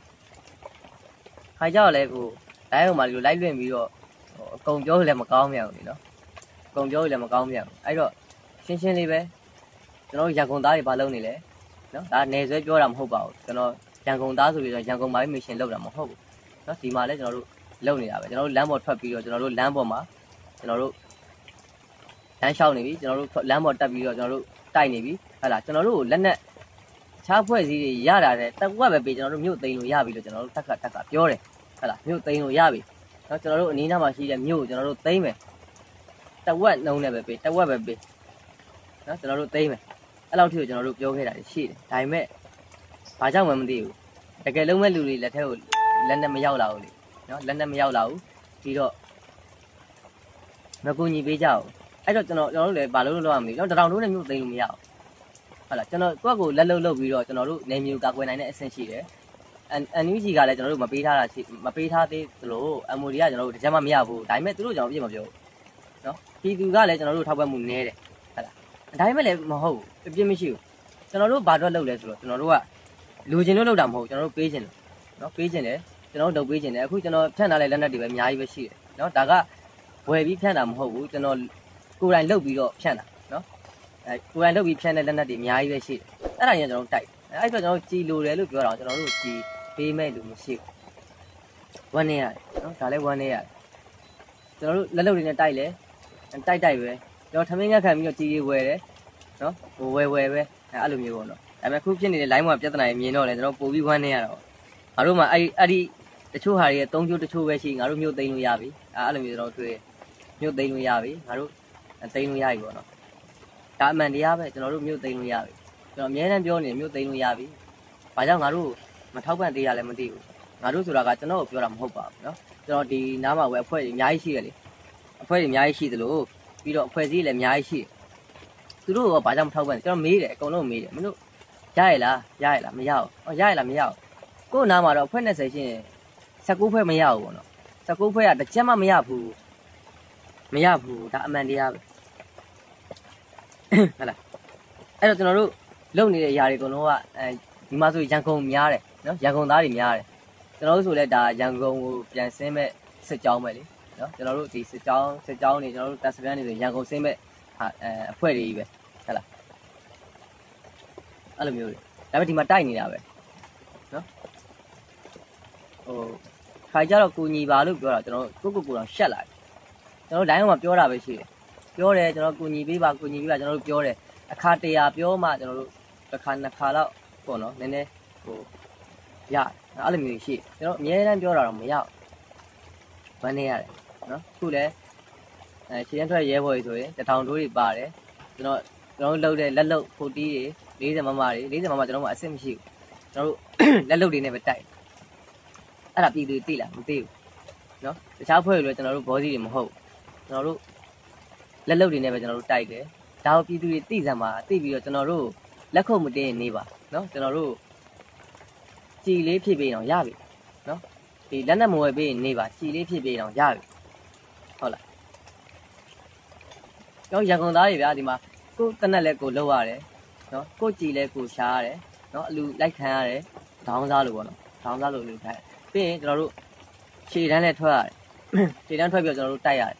ခိုင်ကြောက်လဲကိုတိုင်းအောင်မှဒီလိုလိုက်လွင့်ပြီးတော့အကုန်ပြောလည်းမကောင်းမြန်ဘူးလေနော်အကုန်ပြောလည်းမကောင်းမြန်ဘူးအဲ့တော့ရှင်းလေးပဲကျွန်တော်ရန်ကုန်သားတွေဘာလုပ်နေလဲနော်ဒါနေဆွဲပြောတာမဟုတ်ပါဘူးကျွန်တော်ရန်ကုန်သားဆိုပြီးတော့ရန်ကုန်မှာမရှင်လောက်တာမဟုတ်ဘူးနော်ဒီမှာလည်းကျွန်တော်တို့လုပ်နေတာပဲကျွန်တော်တို့လမ်းပေါ်ထွက်ပြီးတော့ကျွန်တော်တို့လမ်းပေါ်မှာကျွန်တော်တို့လမ်းလျှောက်နေပြီကျွန်တော်တို့လမ်းပေါ်တက်ပြီးတော့ကျွန်တော်တို့တိုက်နေပြီဟုတ်လားကျွန်တော်တို့လက်နဲ့ချားဖွဲ့စည်းတွေရတာတဲ့တက်ကွက်ပဲပြီးကျွန်တော်တို့မြို့သိမ်းလို့ရပြီလို့ကျွန်တော်တို့တက်ကပြောတယ်ဟုတ်လားမြို့သိမ်းလို့ရပြီနော်ကျွန်တော်တို့အနီးနားမှာရှိတဲ့မြို့ကိုကျွန်တော်တို့သိမ်းမယ်တက်ဝက်နှုံးနဲ့ပဲပြီးတက်ဝက်ပဲပြီးနော်ကျွန်တော်တို့သိမ်းမယ်အဲ့လောက်ထိကိုကျွန်တော်တို့ပြောခဲ့တာရှိတယ်ဒါပေမဲ့ဘာကြောင့်မှမသိဘူးတကယ်လုံးမဲ့လူတွေလက်ထက်ကိုလက်နဲ့မရောက်လာဘူးလေနော်လက်နဲ့မရောက်လာဘူးပြီးတော့မကူညီပေးကြဘူးအဲ့တော့ကျွန်တော်တို့လည်းဘာလို့လုပ်ရမလဲကျွန်တော်တောင်တိုးနဲ့မြို့သိမ်းလို့မရဘူးဟုတ်လားကျွန်တော်ကိုယ့်ကိုလက်လုပ်ပြီးတော့ကျွန်တော်တို့နေမျိုးကာကွယ်နိုင်တဲ့အဆင့်ရှိတယ်NUG ကလည်းကျွန်တော်တို့မပေးထားသေးသလို MOD ကကျွန်တော်တို့တကြမ်းမမရဘူးဒါပေမဲ့သူတို့ကျွန်တော်ပြစ်မပြောဘူးနော်ပြည်သူကလည်းကျွန်တော်တို့ထောက်ပံ့မှုနည်းတယ်ဟုတ်လားဒါပေမဲ့လည်းမဟုတ်ဘူးပြစ်မရှိဘူးကျွန်တော်တို့ဘာအတွက်လုပ်လဲဆိုတော့ကျွန်တော်တို့ကလူချင်းလို့လုပ်တာမဟုတ်ကျွန်တော်တို့ပေးခြင်းတယ်နော်ပေးခြင်းတယ်ကျွန်တော်တို့လုပ်ပေးခြင်းတယ်အခုကျွန်တော်ဖြန့်ထားတဲ့လက်နက်တွေပဲအများကြီးပဲရှိတယ်နော်ဒါကဝယ်ပြီးဖြန့်တာမဟုတ်ဘူးကျွန်တော်ကိုယ်တိုင်လုပ်ပြီးတော့ဖြန့်တာနော်ကိုယ်တိုင်လုပ်ပြီးဖြန့်တဲ့လက်နက်တွေအများကြီးပဲရှိတယ်အဲ့ဒါကြီးကျွန်တော်တို့တိုက်အဲ့တော့ကျွန်တော်ကြည်လိုတယ်လို့ပြောတာကျွန်တော်တို့ကြည်ပေးမဲ့လူမရှိဘူးဝမ်းနေရတယ်နော်ဒါလည်းဝမ်းနေရတယ်ကျွန်တော်တို့လက်လုပ်တွေနဲ့တိုက်လဲတိုက်ပဲကျွန်တော်ထမင်းငတ်ခံပြီးတော့ကြည်ဝယ်တယ်နော်ဟိုဝယ်ပဲအဲ့လိုမျိုးပေါ့နော်ဒါပေမဲ့ခုဖြစ်နေတဲ့ line မှာပြဿနာတွေမြင်တော့လဲကျွန်တော်ပို့ပြီးဝမ်းနေရတော့ငါတို့မှအဲ့ဒီတချို့ဟာတွေရဲ့၃ချိုးတချို့ပဲရှိငါတို့မျိုးသိမ်းလို့ရပြီအဲ့လိုမျိုးကျွန်တော်တွေ့မျိုးသိမ်းလို့ရပြီငါတို့သိမ်းလို့ရပြီပေါ့နော်ဒါအမှန်တရားပဲကျွန်တော်တို့မျိုးသိမ်းလို့ရပြီကျွန်တော်အများနဲ့ပြောနေမျိုးသိမ်းလို့ရပြီဘာကြောင့်ငါတို့မထောက်ပံ့သေးရလဲမသိဘူးငါတို့ဆိုတာကကျွန်တော်ပြောတာမဟုတ်ပါဘူးနော်ကျွန်တော်ဒီနားမှာပဲအဖွဲ့တွေအများကြီးရှိတယ်လေအဖွဲ့တွေအများကြီးရှိသလိုပြီးတော့အဖွဲ့အစည်းလည်းအများကြီးရှိတယ်သူတို့ကဘာကြောင့်မထောက်ပံ့ကျွန်တော်မေးတယ်အကုန်လုံးမေးတယ်မင်းတို့ရရလားမရဘူးဟောရရလားမရဘူးကို့နားမှာတော့အဖွဲ့20ရှင်း19ဖွဲ့မရဘူးပေါ့နော်19ဖွဲ့ကတစ်ချက်မှမရဘူးဒါအမှန်တရားပဲဟုတ်လားအဲ့တော့ကျွန်တော်တို့လုံနေတဲ့ຢာတွေအကုန်လုံးကဒီမှာဆိုရန်ကုန်များတယ်နော်ရန်ကုန်သားတွေများတယ်ကျွန်တော်တို့ဆိုလဲဒါရန်ကုန်ကိုပြန်ဆင်းမဲ့စစ်ကြောင်းပဲလေနော်ကျွန်တော်တို့ဒီစစ်ကြောင်းတွေကျွန်တော်တို့တပ်စခန်းတွေဆိုရန်ကုန်ဆင်းမဲ့အဖွဲ့တွေကြီးပဲဟုတ်လားအဲ့လိုမျိုးတွေဒါပေမဲ့ဒီမှာတိုက်နေတာပဲနော်ဟိုခါကြတော့ကိုညီပါလို့ပြောတာကျွန်တော်ကိုတော့ရှက်လာတယ်ကျွန်တော် line မှာပြောတာပဲရှိတယ်ပြောတယ်ကျွန်တော်ကိုညီပေးပါကျွန်တော်တို့ပြောတယ်အခါ100ပြောမှကျွန်တော်တို့တစ်ခါနှစ်ခါတော့ပေါ့နော်နည်းနည်းဟိုရအဲ့လိုမျိုးရှိကျွန်တော်အများအားပြောတာတော့မရဘူးဘာနေရတယ်နော်ခုလည်းရှင်းထွက်ရဲဘော်ကြီးဆိုရင်1000တိုးတွေပါတယ်ကျွန်တော်လှုပ်တဲ့လက်လုတ်ဖိုတီးတွေ40မမတွေ40မမကျွန်တော်မှအစ်စ်မရှိဘူးကျွန်တော်တို့လက်လုတ်တွေနဲ့ပဲတိုက်အဲ့ဒါပြည်သူသိလားမသိဘူးနော်တခြားဖွဲ့တွေလည်းကျွန်တော်တို့ဘောစီတွေမဟုတ်ကျွန်တော်တို့လက်လုတ်တွေနဲ့ပဲကျွန်တော်တို့တိုက်တယ်ဒါကိုပြည်သူတွေသိစမ်းပါသိပြီးတော့ကျွန်တော်တို့လက်ခုပ်မတင်းနေပါနော်ကျွန်တော်တို့ကြည်လေးဖြစ်ပြီးအောင်ရပြီနော်ဒီလက်နဲ့မဝယ်ပြီးနေပါကြည်လေးဖြစ်ပြီးအောင်ရပြီဟုတ်လားကျွန်တော်ရန်ကုန်သားတွေဗျာဒီမှာကိုယ်တနက်လဲကိုလောက်ရတယ်နော်ကိုယ်ကြည်လဲကိုရှားရတယ်နော်အလူလိုက်ခံရတယ်ဒေါင်းစားလို့ပေါ့နော်ဒေါင်းစားလို့လုပ်ထားပြီးရင်ကျွန်တော်တို့ခြေတန်းလဲထွက်ရတယ်ခြေတန်းထွက်ပြီးတော့ကျွန်တော်တို့တိုက်ရတယ်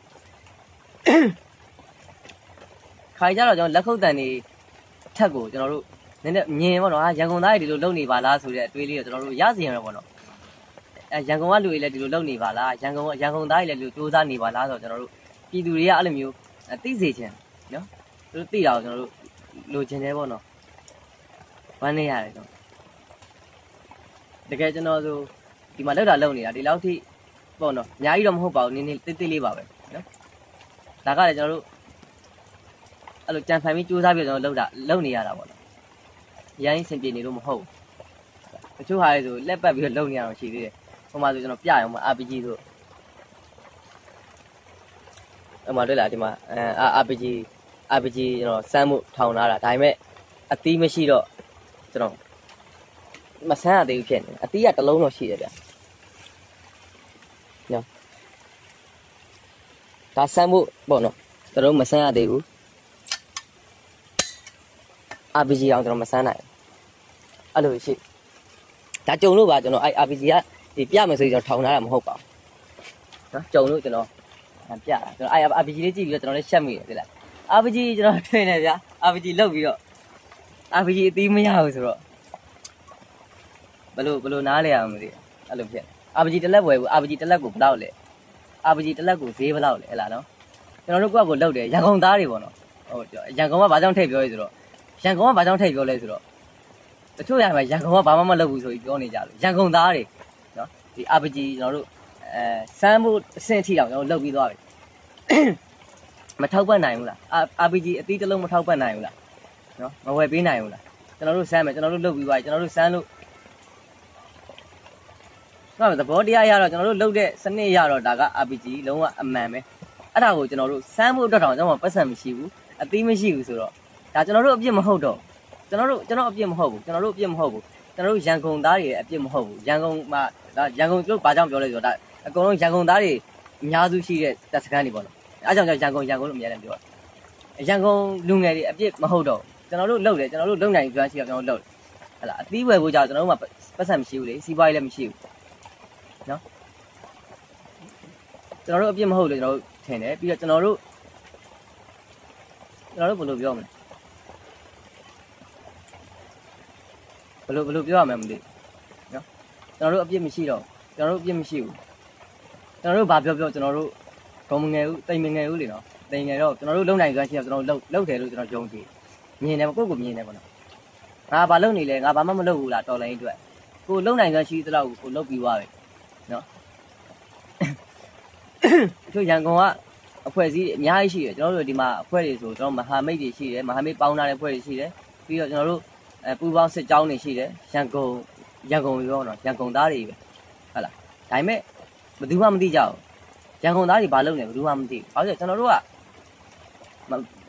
ခိုင်ကြတော့ကျွန်တော်လက်ခုပ်တန်တွေထက်ကိုကျွန်တော်တို့နည်းနည်းမြင်ပေါ့နော်ရန်ကုန်သားတွေဒီလိုလုပ်နေပါလားဆိုတဲ့အတွေးလေးကိုကျွန်တော်တို့ရစီရင်ရပေါ့နော်ရန်ကုန်ကလူတွေလည်းဒီလိုလုပ်နေပါလားရန်ကုန်သားတွေလည်းဒီလိုစူးစမ်းနေပါလားဆိုတော့ကျွန်တော်တို့ပြည်သူတွေကအဲ့လိုမျိုးသိစေချင်နော်သူတို့သိတာကိုကျွန်တော်တို့လိုချင်တယ်ပေါ့နော်ဝမ်းနေရတယ်ကျွန်တော်တကယ်ကျွန်တော်ဆိုဒီမှာလောက်တာလုပ်နေတာဒီလောက်ထိပေါ့နော်အများကြီးတော့မဟုတ်ပါဘူးနည်းနည်းတိတ်လေးပါပဲနော်ဒါကလည်းကျွန်တော်တို့အဲ့လိုကြံဖန်ပြီးစူးစမ်းပြီးကျွန်တော်လုပ်နေရတာပေါ့နော်ရိုင်းစင်ပြေနေလို့မဟုတ်ဘူးတချို့ဟာတွေဆိုလက်ပတ်ပြီးတော့လုပ်နေရအောင်ရှိသေးတယ်ဟိုမှာဆိုကျွန်တော်ပြရအောင်မှာ RPG ဆိုအမှတွေ့လားဒီမှာRPG ကျွန်တော်စမ်းမှုထောင်ထားတာဒါပေမဲ့အသီးမရှိတော့ကျွန်တော်မဆန်းရသေးဘူးဖြစ်နေအသီးကတစ်လုံးတော့ရှိတယ်ဗျညဒါစမ်းမှုပေါ့နော်ကျွန်တော်မဆန်းရသေးဘူး RPG အောင်ကျွန်တော်မဆန်းနိုင်အဲ့လိုရှိဒါကြုံလို့ပါကျွန်တော်RPG ကဒီပြမယ်ဆိုရင်ကျွန်တော်ထောင်ထားတာမဟုတ်ပါဘူးနော်ကြုံလို့ကျွန်တော်ပြတာကျွန်တော်RPG လေးကြည့်ပြီးတော့ကျွန်တော်လည်းရှက်မိတယ်သိလား RPG ကျွန်တော်ထွင်နေဗျာ RPG လောက်ပြီးတော့ RPG အသီးမရဘူးဆိုတော့ဘယ်လိုနားလဲရအောင်မသိအဲ့လိုဖြစ် RPG တစ်လက်ဝယ်ဘူး RPG တစ်လက်ကိုဘယ်လောက်လဲ RPG တစ်လက်ကိုဈေးဘယ်လောက်လဲဟဲ့လားနော်ကျွန်တော်တို့ကိုလောက်တယ်ရန်ကုန်သားတွေပေါ့နော်ဟိုရန်ကုန်ကဘာကြောင့်ထည့်ပြောရဲဆိုတော့ရန်ကုန်ကဘာကြောင့်ထည့်ပြောလဲဆိုတော့တချို့ရမှာရန်ကုန်ကဘာမှမလုပ်ဘူးဆိုပြီးပြောနေကြလို့ရန်ကုန်သားတွေနော်ဒီ RPG ကျွန်တော်တို့စမ်းဖို့အဆင့်ထိအောင်ကျွန်တော်လုပ်ပြီးသွားပြီမထောက်ပံ့နိုင်ဘူးလား RPG အသီးတစ်လုံးမထောက်ပံ့နိုင်ဘူးလားနော်မဝယ်ပေးနိုင်ဘူးလားကျွန်တော်တို့စမ်းမယ်ကျွန်တော်တို့လုပ်ပြီးသွားပြီကျွန်တော်တို့စမ်းလို့သဘောတရားရတော့ကျွန်တော်တို့လုပ်တဲ့စနစ်ရတော့ဒါက RPG လုံးဝအမှန်ပဲအဲ့ဒါကိုကျွန်တော်တို့စမ်းဖို့အတွက်တောင်ကျွန်တော်ပတ်စံမရှိဘူးအသီးမရှိဘူးဆိုတော့ဒါကျွန်တော်တို့အပြစ်မဟုတ်တော့ကျွန်တော်အပြစ်မဟုတ်ဘူးကျွန်တော်တို့အပြစ်မဟုတ်ဘူးကျွန်တော်တို့ရန်ကုန်သားတွေရဲ့အပြစ်မဟုတ်ဘူးရန်ကုန်မှာဒါရန်ကုန်တို့ဘာကြောင့်ပြောလဲဆိုတော့ဒါအကုန်လုံးရန်ကုန်သားတွေအများစုရှိတဲ့တပ်စခန်းတွေပေါ့နော်အဲကြောင့်ရန်ကုန်လို့အများနဲ့ပြောတာရန်ကုန်လူငယ်တွေအပြစ်မဟုတ်တော့ကျွန်တော်တို့လုပ်တယ်ကျွန်တော်တို့လုပ်နိုင်ကြွမ်းရှိတော့ကျွန်တော်တို့လုပ်ဟဲ့လားအသီးဝယ်ဖို့ကြောင့်ကျွန်တော်တို့မှာပတ်စံမရှိဘူးလေစီးပွားရေးလည်းမရှိဘူးနော်ကျွန်တော်တို့အပြစ်မဟုတ်လို့ကျွန်တော်တို့ထင်တယ်ပြီးတော့ကျွန်တော်တို့ဘယ်လိုပြောမလဲဘယ်လိုပြောရမလဲမသိနော်ကျွန်တော်တို့အပြစ်မရှိတော့ကျွန်တော်တို့အပြစ်မရှိဘူးကျွန်တော်တို့ဘာပြောကျွန်တော်တို့ဂုံမငယ်ဦးတိမ်မငယ်ဦးလေနော်တိမ်ငယ်တော့ကျွန်တော်တို့လုံနိုင်ကြရှိတော့ကျွန်တော်တို့လုပ်တယ်လို့ကျွန်တော်ယုံကြည်မြင်တယ်ကိုမြင်တယ်ပေါ့နော်ငါဘာလုပ်နေလဲငါဘာမှမလုပ်ဘူးလားတော်လိုင်းအတွက်ကိုလုံနိုင်ကြရှိသလောက်ကိုလုပ်ပြီးသွားပြီနော်တို့ရန်ကုန်ကအဖွဲ့အစည်းအများကြီးရှိတယ်ကျွန်တော်တို့ဒီမှာအဖွဲ့တွေဆိုကျွန်တော်မဟာမိတ်တွေရှိတယ်မဟာမိတ်ပေါင်းထားတဲ့အဖွဲ့တွေရှိတယ်ပြီးတော့ကျွန်တော်တို့ပူပေါင်းစစ်ကြောင်းတွေရှိတယ်ရန်ကုန်ပြောတော့ရန်ကုန်သားတွေပဲဟုတ်လားဒါပေမဲ့ဘယ်သူမှမသိကြဘူးရန်ကုန်သားတွေဘာလုပ်နေဘယ်သူမှမသိဘူးဘာလို့လဲကျွန်တော်တို့က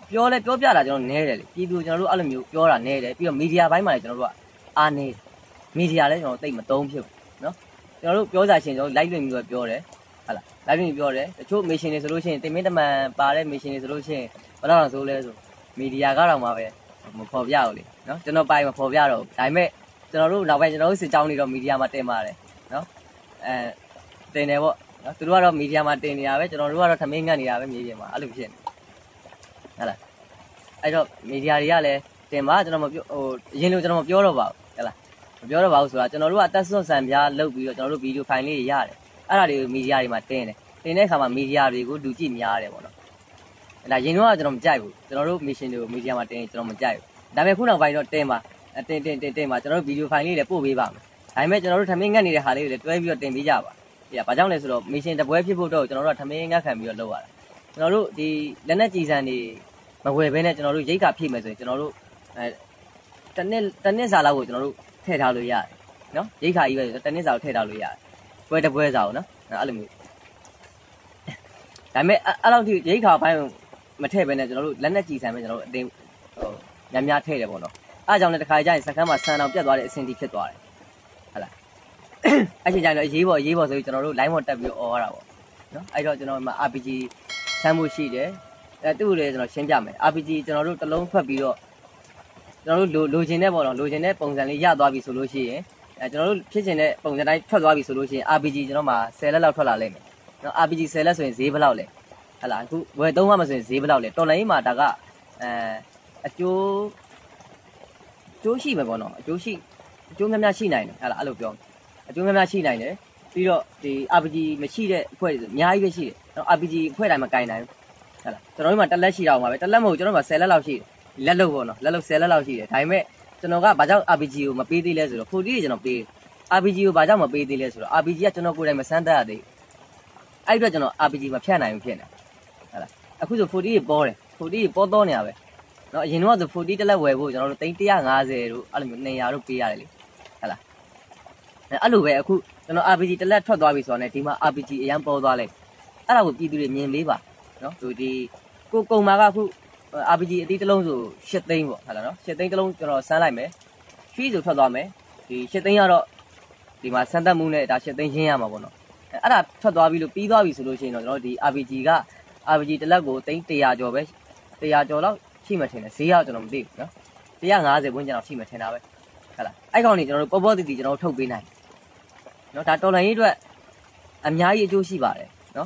ပြောလဲပြောပြတာကျွန်တော်နဲတယ်လေပြည်သူကျွန်တော်တို့အဲ့လိုမျိုးပြောတာနဲတယ်ပြီးတော့မီဒီယာဘိုင်းမှာလည်းကျွန်တော်တို့ကအားနေမီဒီယာလည်းကျွန်တော်တိတ်မသုံးဖြစ်ဘူးနော်ကျွန်တော်တို့ပြောစားရှင်ကျွန်တော် live လွှင့်ပြီးတော့ပြောတယ်ဟုတ်လား live လွှင့်ပြီးပြောတယ်တချို့ mission တွေဆိုလို့ရှိရင်တင်မင်းတမန်ပါတဲ့ mission တွေဆိုလို့ရှိရင်ဘယ်တော့ဆိုလဲဆိုမီဒီယာကတော့မှပဲမဖော်ပြဘူးလေနော်ကျွန်တော်ပိုင်မဖော်ပြတော့ဒါပေမဲ့ကျွန်တော်တို့နောက်ပိုင်းကျွန်တော်တို့စစ်ကြောင်းတွေတော့မီဒီယာမှာတင်ပါတယ်နော်တင်တယ်ပေါ့နော်သူတို့ကတော့မီဒီယာမှာတင်နေတာပဲကျွန်တော်တို့ကတော့ထမင်းငတ်နေတာပဲမြေပြင်မှာအဲ့လိုဖြစ်နေဟုတ်လားအဲ့တော့မီဒီယာတွေကလည်းတင်ပါကျွန်တော်မပြောဟိုအရင်လိုကျွန်တော်မပြောတော့ပါဘူးဟုတ်လားမပြောတော့ပါဘူးဆိုတာကျွန်တော်တို့ကအသက်ဆွဆန်ပြားလုပ်ပြီးတော့ကျွန်တော်တို့ဗီဒီယိုဖိုင်လေးတွေရတယ်အဲ့ဒါတွေကိုမီဒီယာတွေမှာတင်တယ်တင်တဲ့အခါမှာမီဒီယာတွေကိုလူကြည့်များတယ်ပေါ့နော်အဲ့ဒါရင်တော့ကျွန်တော်မကြိုက်ဘူးကျွန်တော်တို့ mission တွေကိုမီဒီယာမှာတင်ကျွန်တော်မကြိုက်ဘူးဒါပေမဲ့ခုနောက်ပိုင်းတော့တင်ပါတင်ပါကျွန်တော်တို့ဗီဒီယိုဖိုင်လေးတွေပို့ပေးပါမယ်ဒါပေမဲ့ကျွန်တော်တို့ထမင်းငတ်နေတဲ့ဟာလေးတွေလည်းတွဲပြီးတော့တင်ပေးကြပါဒီကဘာကြောင့်လဲဆိုတော့ mission တပွဲဖြစ်ဖို့တော့ကျွန်တော်တို့ကထမင်းငတ်ခံပြီးတော့လုပ်ရတာကျွန်တော်တို့ဒီလက်နက်ကြီးစံတွေမဝယ်ဘဲနဲ့ကျွန်တော်တို့ရိတ်ခါဖြည့်မယ်ဆိုရင်ကျွန်တော်တို့တနစ်စာလောက်ကိုကျွန်တော်တို့ထည့်ထားလို့ရတယ်နော်ရိတ်ခါကြီးပဲတနစ်စာကိုထည့်ထားလို့ရတယ်ပွဲတပွဲစာကိုနော်အဲ့လိုမျိုးဒါပေမဲ့အဲ့လောက်ထိရိတ်ခါပိုင်းမထည့်ဘဲနဲ့ကျွန်တော်တို့လက်နက်ကြီးစံပဲကျွန်တော်တို့အတင်းဟိုများထည့်တယ်ပေါ့နော်အဲ့ကြောင့်လည်းတစ်ခါကျရင်စကမ်းမှာဆန်အောင်ပြတ်သွားတဲ့အဆင့်ထိဖြစ်သွားတယ်ဟုတ်လားအဲ့ချိန်ကျတော့ရေးပေါ်ဆိုပြီးကျွန်တော်တို့ line ပေါ်တက်ပြီးអော်ရတာပေါ့နော်အဲ့တော့ကျွန်တော်မှာ RPG ဆမ်းမှုရှိတယ်သူ့ကိုလည်းကျွန်တော်ရှင်းပြမယ် RPG ကျွန်တော်တို့တစ်လုံးဖတ်ပြီးတော့ကျွန်တော်တို့လိုချင်တဲ့ပေါ့နော်လိုချင်တဲ့ပုံစံလေးရသွားပြီဆိုလို့ရှိရင်ကျွန်တော်တို့ဖြစ်ချင်တဲ့ပုံစံတိုင်းထွက်သွားပြီဆိုလို့ရှိရင် RPG ကျွန်တော်မှာ10လက်လောက်ထွက်လာလိမ့်မယ်နော် RPG 10လက်ဆိုရင်ဈေးဘယ်လောက်လဲဟလာအခုဝယ်သုံးမှမဆိုရင်ဈေးဘယ်လောက်လဲတော်လိုင်းမှာဒါကအကျိုးရှိမယ်ပေါ့နော်အကျိုးများများရှိနိုင်တယ်ဟလာအဲ့လိုပြောအကျိုးများများရှိနိုင်တယ်ပြီးတော့ဒီ RPG မရှိတဲ့အဖွဲ့တွေအများကြီးပဲရှိတယ်နော် RPG အဖွဲ့တိုင်းမကင်နိုင်ဘူးဟုတ်လားကျွန်တော်တို့မှာတက်လက်ရှိတော့မှာပဲတက်လက်မဟုတ်ကျွန်တော်တို့မှာ10လက်လောက်ရှိတယ်လက်လုံးပေါ့နော်လက်လုံး10လက်လောက်ရှိတယ်ဒါပေမဲ့ကျွန်တော်ကဘာကြောင့် RPG ကိုမပေးသေးလဲဆိုတော့40တွေကျွန်တော်ပေး RPG ကိုဘာကြောင့်မပေးသေးလဲဆိုတော့ RPG ကကျွန်တော်ကိုယ်တိုင်မစမ်းတတ်ရသေးအဲ့အတွက်ကျွန်တော် RPG မဖြတ်နိုင်ဘူးဖြစ်နေဟုတ်လားအခုဆို40တွေပေါ်တယ်40တွေပေါ်တော့နေရပဲနော်အရင်တော့ဆို40တက်လက်ဝယ်ဖို့ကျွန်တော်တို့350တို့အဲ့လိုမျိုး200တို့ပေးရတယ်လေဟုတ်လားအဲ့လိုပဲအခုကျွန်တော် RPG တက်လက်ထွက်သွားပြီဆိုတော့ねဒီမှာ RPG အရန်ပေါ်သွားလိုက်အဲ့ဒါကိုပြည်သူတွေမြင်ပေးပါနော်ဆိုဒီကိုကုံမာကအခုRPG အတီးတစ်လုံးဆို8သိန်းပေါ့ဟုတ်လားနော်8သိန်းတစ်လုံးကျွန်တော်စမ်းလိုက်မယ်ရွှေဆိုထွက်သွားမယ်ဒီ8သိန်းကတော့ဒီမှာစမ်းသပ်မှုနဲ့ဒါ8သိန်းရှင်းရမှာပေါ့နော်အဲ့ဒါထွက်သွားပြီလို့ပြီးသွားပြီဆိုလို့ရှိရင်တော့ကျွန်တော်ဒီ RPG က RPG တစ်လက်ကိုသိန်း100ကျော်ပဲ100ကျော်လောက်ရှိမှထင်တယ်ဈေးကကျွန်တော်မသိဘူးနော်150ဝန်းကျင်လောက်ရှိမှထင်တာပဲဟုတ်လားအဲ့ကောင်နေကျွန်တော်တို့ပေါ်တီကျွန်တော်ထုတ်ပေးနိုင်နော်ဒါတော်လိုင်းရေးအတွက်အများကြီးအကျိုးရှိပါတယ်နော်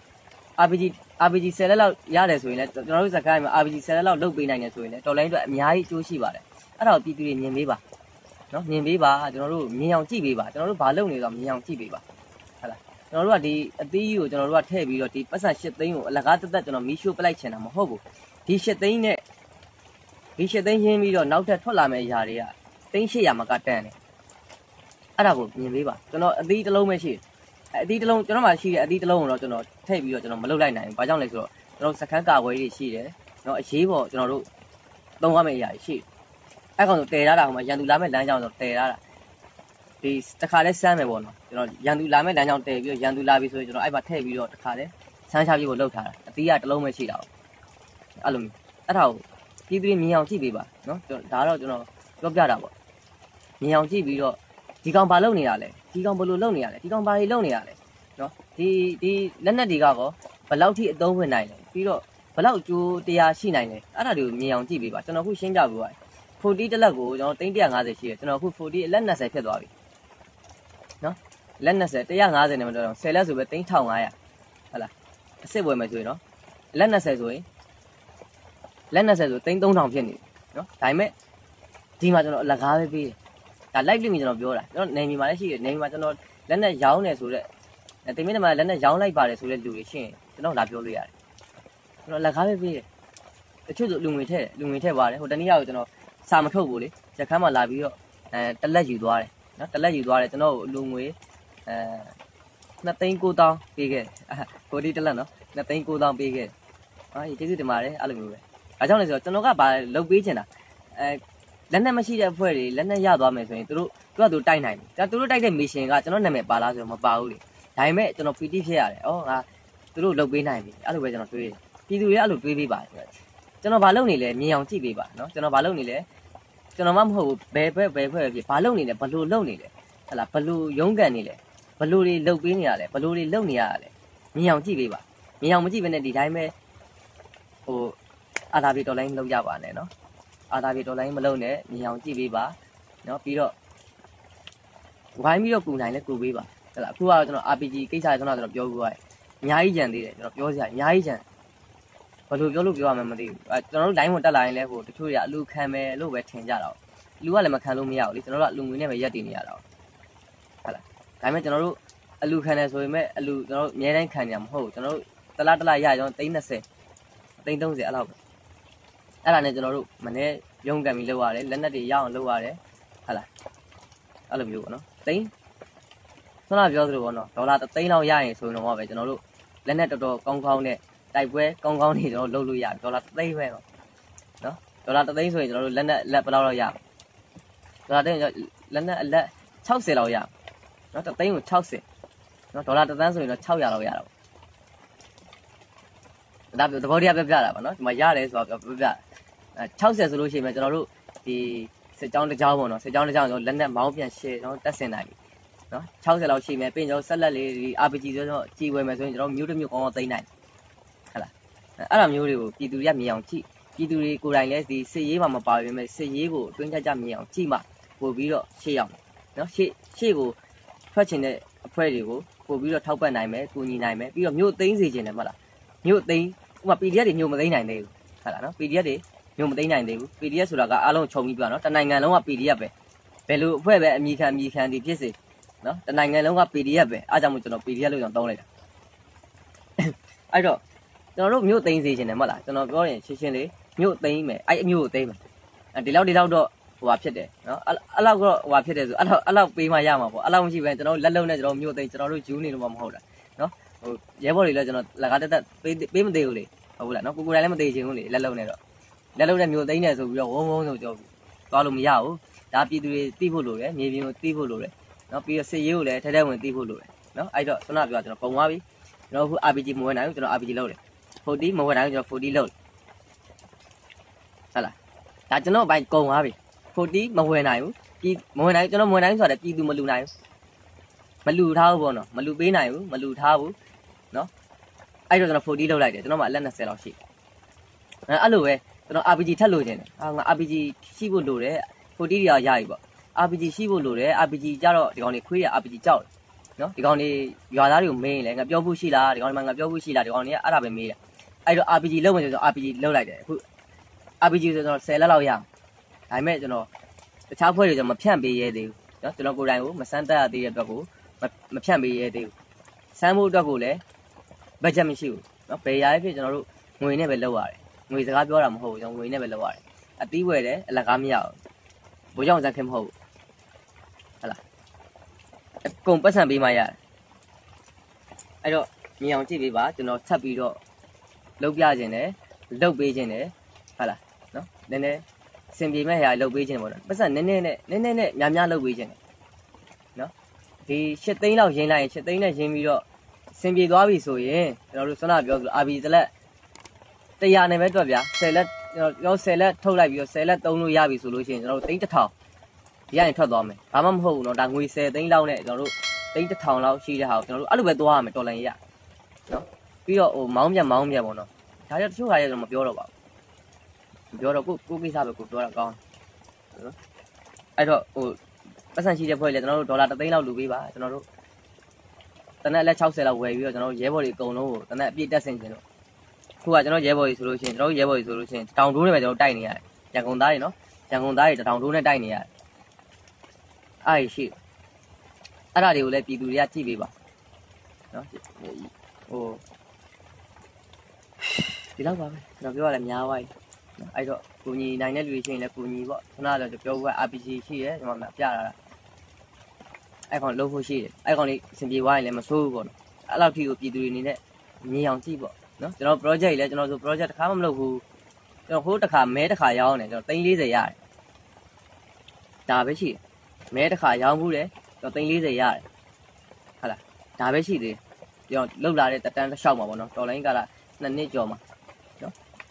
RPG 10လက်လောက်ရတယ်ဆိုရင်လည်းကျွန်တော်တို့စကားမှာ RPG 10လက်လောက်လုပ်ပေးနိုင်တယ်ဆိုရင်လည်းတော်လိုင်းအတွက်အများကြီးအကျိုးရှိပါတယ်အဲ့ဒါကိုပြည်သူတွေမြင်ပေးပါနော်မြင်ပေးပါကျွန်တော်တို့မြင်အောင်ကြည့်ပေးပါကျွန်တော်တို့ဘာလုပ်နေတော့မြင်အောင်ကြည့်ပေးပါဟုတ်လားကျွန်တော်တို့ကဒီအသီးကြီးကိုကျွန်တော်တို့ကထည့်ပြီးတော့ဒီပတ်စံ8သိန်းကိုအလကားတက်တက်ကျွန်တော်မီးရှို့ပလိုက်ချင်တာမဟုတ်ဘူးဒီ8သိန်းနဲ့ဒီ8သိန်းရင်းပြီးတော့နောက်ထပ်ထွက်လာမယ့်အရာတွေကသိန်း800မှာကတန်းတယ်အဲ့ဒါကိုမြင်ပေးပါကျွန်တော်အသီးတစ်လုံးပဲရှိတယ်အသီးတစ်လုံးကျွန်တော်မှရှိတဲ့အသီးတစ်လုံးကိုတော့ကျွန်တော်ထည့်ပြီးတော့ကျွန်တော်မလုပ်လိုက်နိုင်ဘူး။ဘာကြောင့်လဲဆိုတော့ကျွန်တော်စခန်းကာဝယ်ရေးရှိတယ်။နော်အရေးပေါ်ကျွန်တော်တို့သုံးရမယ့်အရာရှိတယ်။အဲ့ကောင်ဆိုတည်ထားတာဟိုမှာရန်သူလာမဲ့လမ်းကြောင်းဆိုတည်ထားတာ။ဒီတစ်ခါလဲစမ်းမယ်ပေါ့နော်။ကျွန်တော်ရန်သူလာမဲ့လမ်းကြောင်းတည်ပြီးတော့ရန်သူလာပြီဆိုရင်ကျွန်တော်အဲ့မှာထည့်ပြီးတော့တစ်ခါလဲဆန်းချပြီးကိုလှုပ်ထားတာ။အသီးကတစ်လုံးပဲရှိတာ။အဲ့လိုမျိုးအဲ့ဒါကိုပြည်သူတွေမြင်အောင်ကြည့်ပေးပါနော်။ဒါတော့ကျွန်တော်ပြောပြတာပေါ့။မြင်အောင်ကြည့်ပြီးတော့ဒီကောင်ဘာလုပ်နေတာလဲဒီကောင်ဘယ်လိုလုပ်နေရလဲဒီကောင်ဘာတွေလုပ်နေရလဲနော်ဒီလက်နက်တွေကကောဘယ်လောက်ထိအသုံးဝင်နိုင်လဲပြီးတော့ဘယ်လောက်အကျိုးတရားရှိနိုင်လဲအဲ့ဒါတွေကိုမြင်အောင်ကြည့်ပေးပါကျွန်တော်ခုရှင်းပြပေးပါ40တက်လက်ကိုကျွန်တော်350ရှိတယ်ကျွန်တော်ခု40အလက်20ဖြစ်သွားပြီနော်လက်20 150နဲ့မတော်တော့10လက်ဆိုပဲ3500ဟုတ်လားအစ်စ်ဝယ်မယ်ဆိုရင်နော်လက်20ဆိုရင်လက်20ဆို3000ဖြစ်နေနော်ဒါပေမဲ့ဒီမှာကျွန်တော်အလကားပဲပေးတယ်ဒါ live လိမ့်မယ်ကျွန်တော်ပြောတာကျွန်တော်နေမြေမှာလည်းရှိတယ်နေမြေမှာကျွန်တော်လက်နဲ့ရောင်းနေဆိုတော့တင်မင်းတမလက်နဲ့ရောင်းလိုက်ပါတယ်ဆိုတဲ့လူတွေရှင်းကျွန်တော်လာပြောလို့ရတယ်ကျွန်တော်လက်ကားပဲပေးတယ်တချို့ဆိုလူငွေထည့်ပါတယ်ဟိုတနည်းအားကိုကျွန်တော်စာမထုတ်ဘူးလေရခမ်းမှာလာပြီးတော့တလက်ယူသွားတယ်နော်တလက်ယူသွားတယ်ကျွန်တော်လူငွေ2,900ပေးခဲ့ကိုဒီတလက်နော်2,900ပေးခဲ့ဟာကျေးဇူးတင်ပါတယ်အဲ့လိုမျိုးပဲဒါကြောင့်လဲဆိုတော့ကျွန်တော်ကဘာလုပ်ပေးချင်တာလက်နဲ့မရှိတဲ့အဖွဲ့တွေလက်နဲ့ရသွားမယ်ဆိုရင်သူတို့တိုက်နိုင်တယ်သူတို့တိုက်တဲ့ mission ကကျွန်တော်နာမည်ပါလားဆိုတော့မပါဘူးလေဒါပေမဲ့ကျွန်တော် PT ဖြစ်ရတယ်ဩငါသူတို့လုပ်ပေးနိုင်ပြီအဲ့လိုပဲကျွန်တော်တွေးတယ်ပြည်သူတွေအဲ့လိုတွေးပေးပါတယ်ကျွန်တော်ဘာလုပ်နေလဲမြင်အောင်ကြည့်ပေးပါနော်ကျွန်တော်ဘာလုပ်နေလဲကျွန်တော်မှမဟုတ်ဘူးဘယ်ဖွဲ့ဖြစ်ဘာလုပ်နေလဲဘလို့လုပ်နေလဲဟလာဘလို့ရုန်းကန်နေလဲဘလို့တွေလုပ်ပေးနေရလဲဘလို့တွေလုပ်နေရလဲမြင်အောင်ကြည့်ပေးပါမြင်အောင်မကြည့်ဘဲနဲ့ဒီတိုင်းပဲဟိုအာသာပြေတော်လိုင်းလုပ်ကြပါနဲ့နော်အာသာပြေတော်လိုင်းမလုပ်နဲ့မြင်အောင်ကြည့်ပေးပါနော်ပြီးတော့ဝိုင်းပြီးတော့ကူနိုင်လဲကူပေးပါဟလာအခုကတော့ကျွန်တော် RPG ကိစ္စကျွန်တော်ပြောပြသွားတယ်အများကြီးကြံသေးတယ်ကျွန်တော်ပြောစရာအများကြီးကြံဘယ်လိုပြောလို့ပြောရမှန်းမသိဘူးကျွန်တော်တို့ line ဝင်တက်လာရင်လည်းဟိုတချို့တွေကအလူခံမယ်လို့ပဲထင်ကြတော့လူကလည်းမခံလို့မရဘူးလေကျွန်တော်တို့ကအလူငွေနဲ့ပဲရက်တည်နေရတာဟုတ်လားဒါပေမဲ့ကျွန်တော်တို့အလူခံတယ်ဆိုရင်မဲ့အလူကျွန်တော်တို့အများတိုင်းခံကြမှာမဟုတ်ဘူးကျွန်တော်တို့တလားရကျွန်တော်30 30အဲ့လောက်ပဲအဲ့ဒါနဲ့ကျွန်တော်တို့မနေ့ရုံးကန်ပြီးလုပ်ရတယ်လက်နက်တွေရအောင်လုပ်ရတယ်ဟုတ်လားအဲ့လိုမျိုးပေါ့နော်သိန်းဆွမ်းလာပြောသလိုပေါ့နော်ဒေါ်လာ3သိန်းလောက်ရရင်ဆိုရင်တော့ပဲကျွန်တော်တို့လက်နက်တော်တော်ကောင်းကောင်းနဲ့တိုက်ပွဲကောင်းကောင်းနေကျွန်တော်လုပ်လို့ရတယ်ဒေါ်လာ3သိန်းပဲနော်ဒေါ်လာ3သိန်းဆိုရင်ကျွန်တော်တို့လက်နက်လက်ဘယ်လောက်လောက်ရဒေါ်လာ3လက်နက်အလက်60လောက်ရနော်3သိန်းကို60နော်ဒေါ်လာ1သန်းဆိုရင်တော့600လောက်ရတာပေါ့ဒါသဘောတရားပြတာပါနော်ဒီမှာရတယ်ဆိုတော့ပြ60ဆိုလို့ရှိရင်ကျွန်တော်တို့ဒီစစ်ကြောင်းတစ်ကြောင်းပေါ့နော်စစ်ကြောင်းတစ်ကြောင်းကျွန်တော်လက်နက်မောင်းပြန်ရှယ်ကျွန်တော်တက်ဆင်နိုင်ပြီနော်60လောက်ရှိမယ်ပြီးရင်ကျွန်တော်ဆက်လက်လေးဒီ RPG ဆိုတော့ကြည်ဝယ်မယ်ဆိုရင်ကျွန်တော်မျိုးတစ်မျိုးကောင်းကောင်းသိမ်းနိုင်ဟုတ်လားအဲ့ဒါမျိုးတွေကိုပြည်သူတွေကမြင်အောင်ကြည့်ပြည်သူတွေကိုယ်တိုင်လည်းဒီစစ်ရေးမှာမပါဘဲမဲ့စစ်ရေးကိုအတွင်းကြမြင်အောင်ကြည့်မှပို့ပြီးတော့ရှေ့ရောက်နော်ရှေ့ကိုထွက်ချင်တဲ့အဖွဲ့တွေကိုပို့ပြီးတော့ထောက်ပံ့နိုင်မယ်ကူညီနိုင်မယ်ပြီးတော့မြို့သိမ်းစေခြင်းတယ်မဟုတ်လားမြို့သိမ်းဥပမာ PDF တွေမြို့မသိမ်းနိုင်သေးဘူးဟုတ်လားနော် PDF တွေမြို့မသိမ်းနိုင်သေးဘူး PDF ဆိုတာကအားလုံးခြုံပြီးပြနော်တနိုင်ငံလုံးက PDF ပဲဘယ်လိုအဖွဲ့ပဲအမိခံဒီဖြစ်စေနော်တနိုင်ငံလုံးက PDF ပဲအားကြောင့်မို့ကျွန်တော် PDF လို့ကျွန်တော်တောင်းလိုက်တာအဲ့တော့ကျွန်တော်တို့မြို့သိမ်းစေခြင်းတယ်မဟုတ်လားကျွန်တော်ပြောရင်ရှင်းလေးမြို့သိမ်းမယ်အဲ့အမြို့ကိုသိမ်းမယ်ဒီလောက်တော့ဟိုဟာဖြစ်တယ်နော်အဲ့လောက်တော့ဟိုဟာဖြစ်တယ်ဆိုအဲ့လောက်ပေးမှရမှာပေါ့အဲ့လောက်မရှိဘဲကျွန်တော်လက်လုံးနဲ့ကျွန်တော်မြို့သိမ်းကျွန်တော်တို့ယူနေလို့မှမဟုတ်တာနော်ဟိုရဲဘော်တွေလည်းကျွန်တော်လကားတက်ပေးမသေးဘူးလေဟုတ်လားနော်ကိုယ်တိုင်လည်းမသေးချင်ဘူးလေလက်လုံးနဲ့မြို့သိမ်းနေဆိုပြီးတော့ဝုန်းဆိုကြောသွားလို့မရဘူးဒါပြည်သူတွေသိဖို့လိုတယ်မြေပြင်ကိုသိဖို့လိုတယ်နော်ပြီးတော့စစ်ရေးကိုလည်းထဲဝင်သိဖို့လိုတယ်နော်အဲ့တော့ခုနပြောကျွန်တော်ပုံသွားပြီကျွန်တော်အခု RPG မဝင်နိုင်ဘူးကျွန်တော် RPG လုပ်တယ်40မဝင်နိုင်ဘူးကျွန်တော်40လုပ်တယ်ဟုတ်လားဒါကျွန်တော်ဘိုင်ကုန်သွားပြီ40မဝင်နိုင်ဘူးပြည်မဝင်နိုင်ကျွန်တော်မဝင်နိုင်ဆိုတော့ပြည်သူမလူနိုင်ဘူးမလူထားဘူးပေါ့နော်မလူပေးနိုင်ဘူးမလူထားဘူးနော်အဲ့တော့ကျွန်တော်40လုပ်လိုက်တယ်ကျွန်တော်မှအလက်20လောက်ရှိအဲ့လိုပဲကျွန်တော် RPG ထပ်လို့ခြင်းတယ်ငါ RPG ရှိဖို့လိုတယ်40တွေရပြီပေါ့ RPG ရှိဖို့လိုတယ် RPG ကြတော့ဒီကောင်တွေခွေးရ RPG ကြောက်တယ်နော်ဒီကောင်တွေရွာသားတွေကိုမေးရင်လည်းငါပြောဖို့ရှိလားဒီကောင်တွေမှငါပြောဖို့ရှိလားဒီကောင်တွေကအဲ့ဒါပဲမေးတယ်အဲ့တော့ RPG လုပ်မယ်ဆိုတော့ RPG လုပ်လိုက်တယ်အခု RPG ဆိုတော့10လက်လောက်ရအောင်ဒါပေမဲ့ကျွန်တော်တခြားဖွဲ့တွေကျွန်တော်မဖြန့်ပေးရဲသေးဘူးနော်ကျွန်တော်ကိုယ်တိုင်ကိုမစမ်းတက်ရသေးတဲ့အတွက်ကိုမဖြန့်ပေးရဲသေးဘူးစမ်းဖို့အတွက်ကိုလည်းဘတ်ဂျက်မရှိဘူးနော်ဘယ်ရာဖြစ်ကျွန်တော်တို့ငွေနဲ့ပဲလုပ်ရတယ်ငွေစကားပြောတာမဟုတ်ဘူးကျွန်တော်ငွေနဲ့ပဲလုပ်ရတယ်အသီးဝယ်တယ်အလကားမရဘူးဘိုးကြောင့်ဇက်ခင်မဟုတ်ဘူးဟုတ်လားအကုန်ပတ်စံပေးမှရတယ်အဲ့တော့မြင်အောင်ကြည့်ပေးပါကျွန်တော်ဆက်ပြီးတော့လုပ်ပြခြင်းနဲ့လုပ်ပေးခြင်းနဲ့ဟုတ်လားနော်နည်းနည်းစင်ပြေမဲ့ဟာလုပ်ပေးခြင်းပေါ့နော်ပတ်စံနည်းနည်းနဲ့များလုပ်ပေးခြင်းနော်ဒီ8သိန်းလောက်ရင်းလိုက်ရင်8သိန်းနဲ့ရင်းပြီးတော့စင်ပြေသွားပြီဆိုရင်ကျွန်တော်တို့ဆွမ်းနာပြောဆို RB တလက်100နဲ့ပဲတွက်ဗျာ10လက်ကျွန်တော်10လက်ထုတ်လိုက်ပြီးတော့10လက်သုံးလို့ရပြီဆိုလို့ရှိရင်ကျွန်တော်တို့3000ဒီကနေထွက်သွားမယ်ဘာမှမဟုတ်ဘူးเนาะဒါငွေ10သိန်းလောက်နဲ့ကျွန်တော်တို့3000လောက်ရှိတဲ့ဟာကိုကျွန်တော်တို့အဲ့လိုပဲသွားရမယ်တော်လိုင်းရเนาะပြီးတော့ဟိုမောင်းပြန်ပေါ့เนาะဒါကြတချို့ဟာတွေကျွန်တော်မပြောတော့ပါဘူးမပြောတော့ကိုကိစ္စပဲကိုပြောတာကောင်းတယ်နော်အဲ့တော့ဟိုပတ်စံရှိတဲ့ဖွဲ့လေကျွန်တော်တို့ဒေါ်လာ3သိန်းလောက်လူပေးပါကျွန်တော်တို့တနက်လက်60လောက်ဝယ်ပြီးတော့ကျွန်တော်တို့ရဲဘော်တွေအကုန်လုံးကိုတနက်အပြည့်တက်ဆင်ခြင်းတော့ခုကကျွန်တော်ရဲဘော်တွေဆိုလို့ရှိရင်ကျွန်တော်ရဲဘော်တွေဆိုလို့ရှိရင်တောင်တိုးနဲ့ပဲကျွန်တော်တိုက်နေရတယ်ရန်ကုန်သားတွေနော်ရန်ကုန်သားတွေတောင်တိုးနဲ့တိုက်နေရတယ်အဲ့ရှိအဲ့ဒါတွေကိုလည်းပြည်သူတွေကကြည့်ပေးပါနော်ဟိုဒီလောက်ပါပဲကျွန်တော်ပြောရလဲများသွားပြီအဲ့တော့ကိုညီနိုင်တဲ့လူတွေရှိရင်လည်းကိုညီပေါ့ခုနကတော့ပြောဖို့က RPG ရှိတယ်ကျွန်တော်ပြတာလားအဲ့ကောင်လုံးဖို့ရှိတယ်အဲ့ကောင်လေးအဆင်ပြေသွားရင်လည်းမဆိုးဘူးပေါ့နော်အဲ့လောက်ထိကိုပြည်သူတွေအနေနဲ့မြင်အောင်ကြည့်ပေါ့နော်ကျွန်တော် project လည်းကျွန်တော်ဆို project တစ်ခါမှမလုပ်ဘူးကျွန်တော်ဟိုးတစ်ခါမဲတစ်ခါရောင်းတယ်ကျွန်တော်340ရတယ်ဒါပဲရှိတယ်မဲတစ်ခါရောင်းဘူးတယ်ကျွန်တော်340ရတယ်ဟုတ်လားဒါပဲရှိသေးတယ်ကျွန်တော်လောက်လာတဲ့တက်တန်းတစ်လျှောက်မှာပေါ့နော်တော်လိုင်းကလာ2နှစ်ကျော်မှာနော်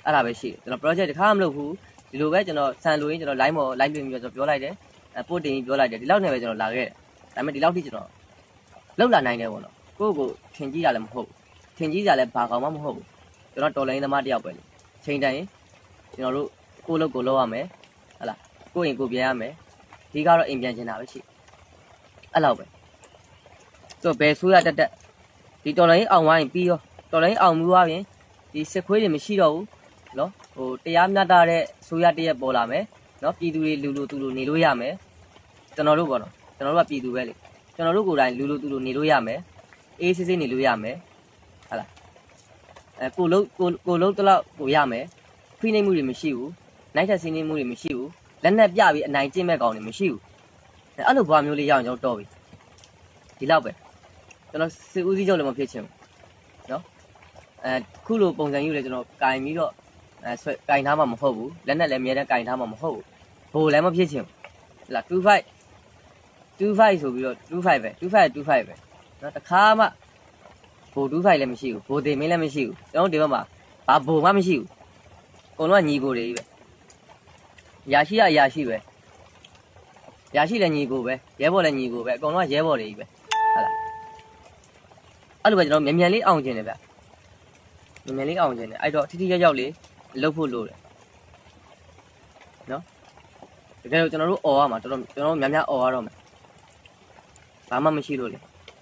အဲ့ဒါပဲရှိတယ်ကျွန်တော် project တစ်ခါမလုပ်ဘူးဒီလိုပဲကျွန်တော်ဆန်လို့ရင်ကျွန်တော် line ပေါ် line ပြင်ပြီးတော့ကျွန်တော်ပြောလိုက်တယ်ပို့တင်ပြောလိုက်တယ်ဒီလောက်နဲ့ပဲကျွန်တော်လာခဲ့တယ်ဒါပေမဲ့ဒီလောက်ထိကျွန်တော်လောက်လာနိုင်တယ်ပေါ့နော်ကိုယ့်ကိုထင်ကြီးတာလည်းမဟုတ်ထင်ကြီးတာလည်းဘာကောင်မှမဟုတ်ဘူးကျွန်တော်တော်လိုင်းသမားတယောက်ပဲလေချိန်တိုင်းကျွန်တော်တို့ကိုလုပ်ကိုလုပ်ရမယ်ဟလာကိုရင်ကိုပြန်ရမယ်ဒီကတော့အိမ်ပြန်ချင်တာပဲရှိအဲ့လောက်ပဲဆိုဘယ်ဆိုးရတက်ဒီတော်လိုင်းအောင်ဝိုင်းပြီးရောတော်လိုင်းအောင်မှုသွားပြင်ဒီစစ်ခွေးတွေမရှိတော့ဘူးနော်ဟိုတရားမျှတတဲ့ဆိုးရတရက်ပေါ်လာမယ်နော်ပြည်သူတွေလူလူသူလူနေလို့ရမယ်ကျွန်တော်တို့ပေါ့နော်ကျွန်တော်တို့ကပြည်သူပဲလေကျွန်တော်တို့ကိုယ်တိုင်လူလူသူလူနေလို့ရမယ်အေးစစ်စစ်နေလို့ရမယ်ဟလာကိုလုံးတလောက်ကိုရမယ်ဖိနှိပ်မှုတွေမရှိဘူးနိုင်ထက်စင်းနေမှုတွေမရှိဘူးလက်နက်ပြပြီးအနိုင်ကျင့်မဲ့ကောင်တွေမရှိဘူးအဲ့လိုဘွားမျိုးလေးရအောင်ကျွန်တော်တော်ပြီဒီလောက်ပဲကျွန်တော်စစ်ဦးစီးချုပ်လည်းမဖြစ်ချင်ဘူးနော်ခုလိုပုံစံကြီးလည်းကျွန်တော်ကင်ပြီးတော့ကင်ထားမှာမဟုတ်ဘူးလက်နက်လည်းအများနဲ့ကင်ထားမှာမဟုတ်ဘူးဘိုလ်လည်းမဖြစ်ချင်ဘူးဟလာ25ဆိုပြီးတော့25ပဲ25ပဲနော်တခါမှဘိုလ်25လည်းမရှိဘူးဘိုလ်တင်မင်းလည်းမရှိဘူးကျွန်တော်ဒီဘက်မှာဘာဘိုလ်မှမရှိဘူးအကုန်လုံးကညီကိုတွေကြီးပဲရာရှိရရာရှိပဲရာရှိလည်းညီကိုပဲရဲဘော်လည်းညီကိုပဲအကုန်လုံးကရဲဘော်တွေကြီးပဲဟုတ်လားအဲ့လိုပဲကျွန်တော်မြန်လေးအောင်ကျင်တယ်ဗျမြန်လေးအောင်ကျင်တယ်အဲ့တော့ထိထိရောက်လေးလှုပ်ဖို့လိုတယ်နော်တကယ်လို့ကျွန်တော်တို့អော်ရမှာကျွန်တော်များများអော်ရတော့မယ်ဘာမှမရှိလို့လေ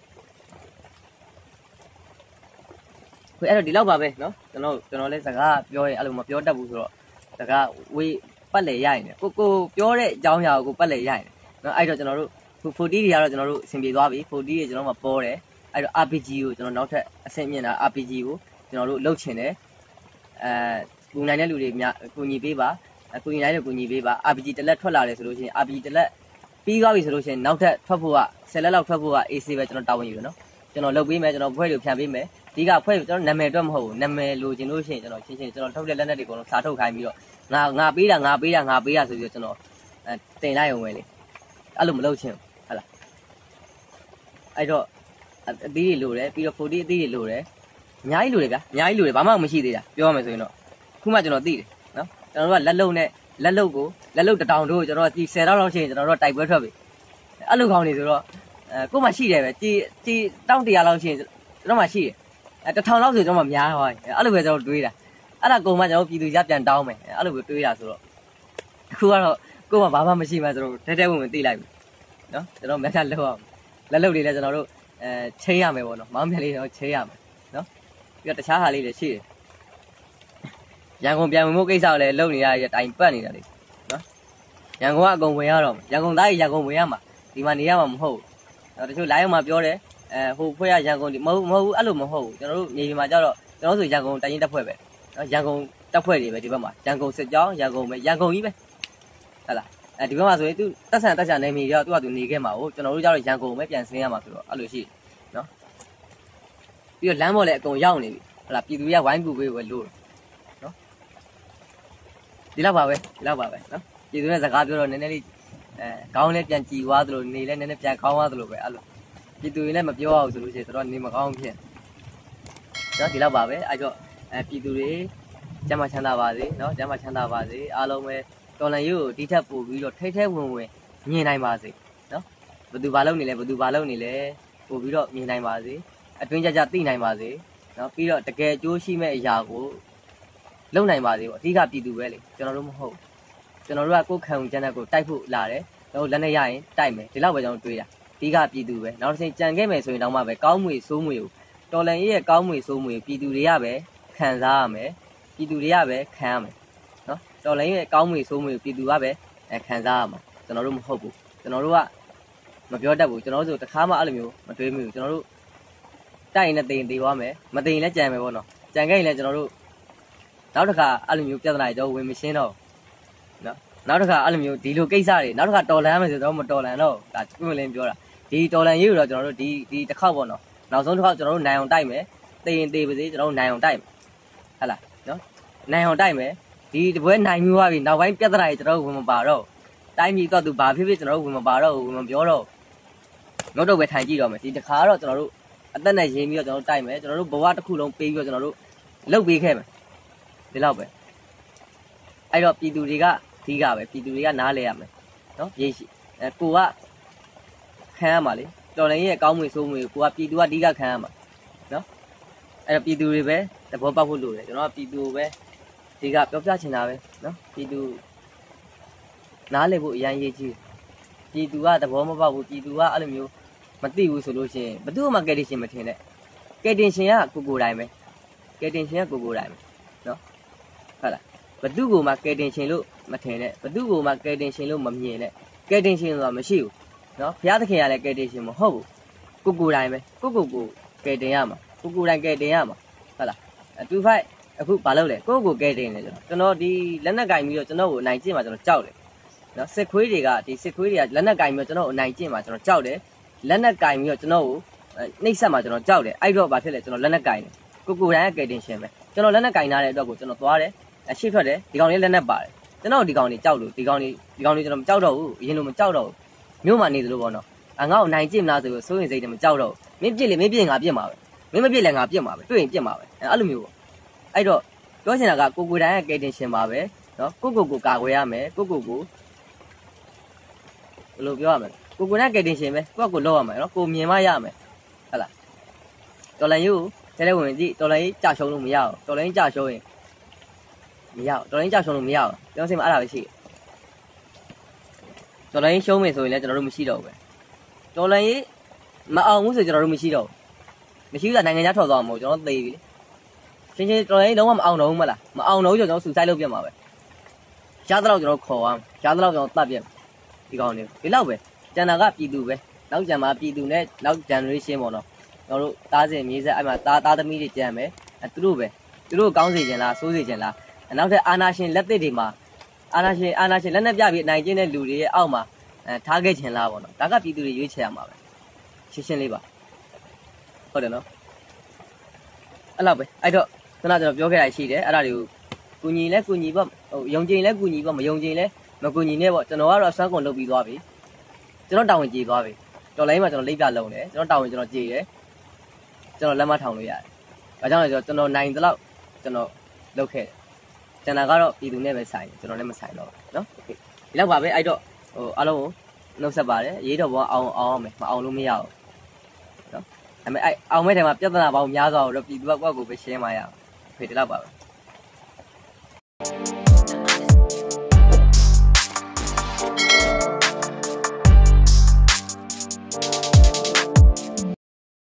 ခွေအဲ့တော့ဒီလောက်ပါပဲနော်ကျွန်တော်လည်းစကားပြောရင်အဲ့လိုမပြောတတ်ဘူးဆိုတော့စကားဝေးပတ်လေရရင်ကိုပြောတဲ့အကြောင်းအရာကိုပတ်လေရရင်နော်အဲ့တော့ကျွန်တော်တို့40တွေကတော့ကျွန်တော်တို့အဆင်ပြေသွားပြီ40တွေကျွန်တော်မှပေါ်တယ်အဲ့တော့ RPG ကိုကျွန်တော်နောက်ထပ်အဆင့်မြင့်တာ RPG ကိုကျွန်တော်တို့လှုပ်ချင်တယ်ကူနိုင်တဲ့လူတွေများကူညီပေးပါကူညီနိုင်တဲ့ကူညီပေးပါ RPG တစ်လက်ထွက်လာတယ်ဆိုလို့ရှိရင် RPG တစ်လက်ပြီးသွားပြီဆိုလို့ရှိရင်နောက်ထပ်ထွက်ဖို့က10လက်လောက်ထွက်ဖို့က AC ပဲကျွန်တော်တာဝန်ယူတယ်နော်ကျွန်တော်လုပ်ပေးမယ်ကျွန်တော်ဖွဲ့တွေဖြန့်ပေးမယ်ဒီကဖွဲ့ကျွန်တော်နာမည်အတွက်မဟုတ်ဘူးနာမည်လိုချင်လို့ရှိရင်ကျွန်တော်ချင်းကျွန်တော်ထုတ်တဲ့လက်နက်တွေအကုန်လုံးစာထုတ်ခိုင်းပြီးတော့ငါပေးတာဆိုပြီးတော့ကျွန်တော်တင်လိုက်အောင်ပဲလေအဲ့လိုမလုပ်ချင်ဘူးဟုတ်လားအဲ့တော့အသီးတွေလိုတယ်ပြီးတော့40အသီးတွေလိုတယ်အများကြီးလိုတယ်ဗျာအများကြီးလိုတယ်ဘာမှမရှိသေးတာပြောရမယ်ဆိုရင်တော့ခုမှကျွန်တော်သိတယ်နော်ကျွန်တော်တို့ကလက်လုံတတောင်တို့ကျွန်တော်ကဒီ10လောက်ရှိရင်ကျွန်တော်တို့တိုက်ပွဲထွက်ပြီအဲ့လိုခေါင်းနေဆိုတော့ကို့မှရှိတယ်ပဲဒီ1100လောက်ရှိရင်ကျွန်တော်မှရှိတယ်1000လောက်ဆိုကျွန်တော်မှများသွားတယ်အဲ့လိုပဲကျွန်တော်တွေးတာအဲ့ဒါကုန်မှကျွန်တော်ပြည်သူရပြန်တောင်းမယ်အဲ့လိုပဲတွေးတာဆိုတော့အခုကတော့ကို့မှဘာမှမရှိမှကျွန်တော်တဲဝင်သိလိုက်ပြီနော်ကျွန်တော်များလောက်အောင်လက်လုံတွေလည်းကျွန်တော်တို့ချိန်ရမယ်ပေါ့နော်မောင်းမြလေးတော့ချိန်ရမယ်နော်ပြီးတော့တခြားဟာလေးလည်းရှိတယ်ရန်ကုန်ပြန်ဝင်မှုကိစ္စကိုလည်းလုပ်နေရတဲ့တိုင်ပတ်နေတာလေနော်ရန်ကုန်ကအကုန်ဝင်ရတော့ရန်ကုန်သားကြီးရန်ကုန်ဝင်ရမှာဒီမှာနေရမှာမဟုတ်ဘူးတချို့ live မှာပြောတယ်ဟိုဖွဲ့ရရန်ကုန်ဒီမဟုတ်ဘူးအဲ့လိုမဟုတ်ဘူးကျွန်တော်တို့နေပြည်မှာကြတော့ကျွန်တော်ဆိုရန်ကုန်တိုင်းရင်တက်ဖွဲ့ပဲနော်ရန်ကုန်တက်ဖွဲ့တွေပဲဒီဘက်မှာရန်ကုန်စစ်ကြောင်းရန်ကုန်ပဲရန်ကုန်ကြီးပဲဟုတ်လားဒီဘက်မှာဆိုရင်သူတက်ဆန်နေမိတော့သူကသူနေခဲ့မှာဟုတ်ကျွန်တော်တို့ကြတော့ရန်ကုန်ပဲပြန်ဆင်းရမှာဆိုတော့အဲ့လိုရှိနော်ပြီးတော့လမ်းပေါ်လည်းအကုန်ရောက်နေပြီဟုတ်လားပြည်သူတွေကဝိုင်းကူပေးပဲလို့နော်ဒီလောက်ပါပဲနော်ပြည်သူနဲ့စကားပြောတော့နည်းနည်းလေးခေါင်းလည်းပြန်ကြည်သွားသလိုနေလည်းနည်းနည်းပြန်ခေါင်းသွားသလိုပဲအဲ့လိုပြည်သူတွေလည်းမပြောအောင်ဆိုလို့ရှိရင်တော့နေမကောင်းဖြစ်နော်ဒီလောက်ပါပဲအဲ့တော့ပြည်သူတွေကျမ်းမာချမ်းသာပါစေနော်ကျမ်းမာချမ်းသာပါစေအားလုံးပဲတော်လန်ရိုးကိုဒီထက်ပို့ပြီးတော့ထဲဝင်မြင်နိုင်ပါစေနော်ဘယ်သူဘာလုပ်နေလဲပို့ပြီးတော့မြင်နိုင်ပါစေအတွင်းကြသိနိုင်ပါစေနော်ပြီးတော့တကယ်အကျိုးရှိမဲ့အရာကိုလုပ်နိုင်ပါစေပေါ့အဓိကပြည်သူပဲလေကျွန်တော်တို့မဟုတ်ကျွန်တော်တို့ကကိုယ်ခံကျန်တဲ့ကိုတိုက်ဖို့လာတယ်တော့လက်နဲ့ရရင်တိုက်မယ်ဒီလောက်ပဲကျွန်တော်တွေးတာအဓိကပြည်သူပဲနောက်တစ်ချိန်ကြံခဲ့မယ်ဆိုရင်တော့မှပဲကောင်းမွေဆိုးမွေကိုတော်လန်ရဲ့ကောင်းမွေဆိုးမွေပြည်သူတွေကပဲခံစားရမယ်ပြည်သူတွေကပဲခံရမယ်နော်တော်လန်ရဲ့ကောင်းမွေဆိုးမွေကိုပြည်သူကပဲခံစားရမှာကျွန်တော်တို့မဟုတ်ဘူးကျွန်တော်တို့ကမပြောတတ်ဘူးကျွန်တော်တို့ဆိုတခါမှအဲ့လိုမျိုးမတွေးမိဘူးကျွန်တော်တို့တိုက်ရင်လည်းတိမ်သေးသွားမယ်မတိမ်လည်းကြံမယ်ပေါ့နော်ကြံခဲ့ရင်လည်းကျွန်တော်တို့နောက်တစ်ခါအဲ့လိုမျိုးပြဿနာတွေတော့ဝင်မရှင်းတော့နော်နောက်တစ်ခါအဲ့လိုမျိုးဒီလိုကိစ္စတွေနောက်တစ်ခါတော်လန်ရမယ်ဆိုတော့မတော်လန်တော့ဒါပြမလင်းပြောတာဒီတော်လန်ရေးကိုတော့ကျွန်တော်တို့ဒီတစ်ခေါက်ပေါ့နော်နောက်ဆုံးတစ်ခေါက်ကျွန်တော်တို့နိုင်အောင်တိုက်မယ်တိမ်သေးပါစေကျွန်တော်တို့နိုင်အောင်တိုက်မယ်ဟုတ်လားနော်နိုင်အောင်တိုက်မယ်ဒီတပွဲနိုင်မျိုးသွားပြီနောက်ပိုင်းပြဿနာတွေကျွန်တော်တို့ဝင်မပါတော့တိုင်းပြည်တော့သူဘာဖြစ်ဖြစ်ကျွန်တော်တို့ဝင်မပါတော့ဘူးဝင်မပြောတော့နောက်တော့ပဲထိုင်ကြည့်တော့မယ်ဒီတစ်ခါတော့ကျွန်တော်တို့အသက်နဲ့ရင်းပြီးတော့ကျွန်တော်တို့တိုက်မယ်ကျွန်တော်တို့ဘဝတစ်ခုလုံးပေးပြီးတော့ကျွန်တော်တို့လှုပ်ပေးခဲ့မယ်ဒီလောက်ပဲအဲ့တော့ပြည်သူတွေကဒီကပဲပြည်သူတွေကနားလဲရမယ်နော်ရေးရှိကိုကခံရမှာလေတော်လည်းရဲ့ကောင်းမွေဆိုးမွေကိုကပြည်သူကဒီကခံရမှာနော်အဲ့တော့ပြည်သူတွေပဲသဘောပေါက်ဖို့လိုတယ်ကျွန်တော်ကပြည်သူပဲဒီကပြောပြချင်တာပဲနော်ပြည်သူနားလဲဖို့အရင်ရေးကြီးပြည်သူကသဘောမပေါက်ဘူးပြည်သူကအဲ့လိုမျိုးမသိဘူးဆိုလို့ရှိရင်ဘယ်သူမှကယ်တင်ရှင်မထင်နဲ့ကယ်တင်ရှင်ကကိုတိုင်းပဲကယ်တင်ရှင်ကကိုတိုင်းပဲနော်ဟုတ်လားဘယ်သူကမှကယ်တင်ရှင်လို့မထင်နဲ့ဘယ်သူကမှကယ်တင်ရှင်လို့မမြင်နဲ့ကယ်တင်ရှင်ဆိုတာမရှိဘူးနော်ဘုရားသခင်ကလည်းကယ်တင်ရှင်မဟုတ်ဘူးကိုတိုင်းပဲကိုကယ်တင်ရမှာကိုတိုင်းကယ်တင်ရမှာဟုတ်လား25အခုဘာလုပ်လဲကိုကယ်တင်တယ်ကျွန်တော်ဒီလက်နက်ကင်ပြီးတော့ကျွန်တော်ကိုအနိုင်ကျင့်မှာကျွန်တော်ကြောက်တယ်နော်စစ်ခွေးတွေကလက်နက်ကင်ပြီးတော့ကျွန်တော်ကိုအနိုင်ကျင့်မှာကျွန်တော်ကြောက်တယ်လက်နက်ကင်ပြီးတော့ကျွန်တော်ကိုနှိပ်စက်မှာကျွန်တော်ကြောက်တယ်အဲ့တော့ဘာဖြစ်လဲကျွန်တော်လက်နက်ကင်တယ်ကိုတိုင်းကကယ်တင်ရှင်ပဲကျွန်တော်လက်နက်ကင်ထားတဲ့အတွက်ကိုကျွန်တော်သွားတယ်ရှေ့ထွက်တယ်ဒီကောင်လေးလက်နက်ပါတယ်ကျွန်တော်ဒီကောင်လေးကြောက်လို့ဒီကောင်လေးကျွန်တော်မကြောက်တော့ဘူးအရင်လိုမကြောက်တော့ဘူးမြို့မှာနေသလိုပေါ့နော်ငါ့ကိုနိုင်ကျင့်မလားဆိုလို့စိုးရင်စိတ်နဲ့မကြောက်တော့ဘူးမင်းပြစ်လေမင်းပြစ်ငါပြစ်မှာပဲမင်းမပြစ်လည်းငါပြစ်မှာပဲတွေ့ရင်ပြစ်မှာပဲအဲ့လိုမျိုးပေါ့အဲ့တော့ပြောချင်တာကကိုတိုင်းကကယ်တင်ရှင်ပါပဲနော်ကိုကာကွယ်ရမယ်ကိုဘယ်လိုပြောရမလဲကိုတိုင်းကယ်တင်ရှင်ပဲကိုလောက်ရမယ်နော်ကိုမြင်မရမယ်ဟုတ်လားတော်လည်းယူတဲတဲ့ဝင်ကြည့်တော်လည်းကြာရှုံးလို့မရအောင်တော်လည်းကြာရှုံးရင်မရအောင်တော်လည်းကြာရှုံးလို့မရအောင်ကျွန်တော်စိတ်မှာအဲ့ဒါပဲရှိတယ်တော်လည်းရှုံးမယ်ဆိုရင်လည်းကျွန်တော်တို့မရှိတော့ဘူးပဲတော်လည်းမအောင်ဘူးဆိုကျွန်တော်တို့မရှိတော့ဘူးမရှိဘူးဆိုနိုင်ငံခြားထွက်သွားမှာမဟုတ်ကျွန်တော်သေပြီလေချင်းတော်လည်းလုံးဝမအောင်တော့ဘူးမလားမအောင်တော့ကျွန်တော်ဆူဆိုင်လုပ်ပြမှာပဲရှားတော့ကျွန်တော်ခေါ်အောင်ရှားတော့ကျွန်တော်တတ်ပြဒီကောင်လေးဒီလောက်ပဲကျန်တာကပြည်သူပဲနောက်ကျန်မှာပြည်သူနဲ့နောက် generation ပေါ့နော်ကျွန်တော်တို့သားစဉ်မြေးဆက်အဲ့မှာသားသမီးတွေကြံမယ်သူတို့ကောင်းစေချင်လားဆိုးစေချင်လားနောက်ထပ်အာနာရှင်လက်သစ်တွေမှာအာနာရှင်လက်နဲ့ပြပြီးအနိုင်ကျင့်တဲ့လူတွေရဲ့အောက်မှာထားခဲ့ချင်လားပေါ့နော်ဒါကပြည်သူတွေရွေးချယ်ရမှာပဲရှင်းလေးပါဟုတ်တယ်နော်အဲ့လောက်ပဲအဲ့တော့ကျွန်တော်ပြောခဲ့တာရှိတယ်အဲ့ဒါတွေကိုကူညီလဲကူညီပေါ့ဟိုယုံကြည်လဲကူညီပေါ့မယုံကြည်လဲမကူညီနဲ့ပေါ့ကျွန်တော်ကတော့အစွမ်းကုန်လုပ်ပြီးသွားပြီကျွန်တော်တာဝန်ကျေသွားပြီတော်လိုင်းမှာကျွန်တော်လိပ်ပြလုံးတယ်ကျွန်တော်တာဝန်ကျွန်တော်ကျေတယ်ကျွန်တော်လက်မထောင်လို့ရတယ်။ဒါကြောင့်လည်းကျွန်တော်နိုင်တဲ့လောက်ကျွန်တော်လုပ်ခဲ့တယ်။ကျန်တာကတော့ပြည်သူနဲ့ပဲဆိုင်တယ်ကျွန်တော်လည်းမဆိုင်တော့ဘူးနော်။ Okay ဒီလောက်ပါပဲအဲ့တော့အားလုံးကိုနှုတ်ဆက်ပါတယ်။ရေးတော့ဘောအောင်အောင်မယ်မအောင်လို့မရဘူး။နော်။ဒါပေမဲ့အောင်မဲ့တိုင်မှာပြဿနာပေါင်းများစွာတော့ပြည်သူကကိုယ့်ကိုပဲရှင်းမရအောင်။ Okay ဒီလောက်ပါပဲ။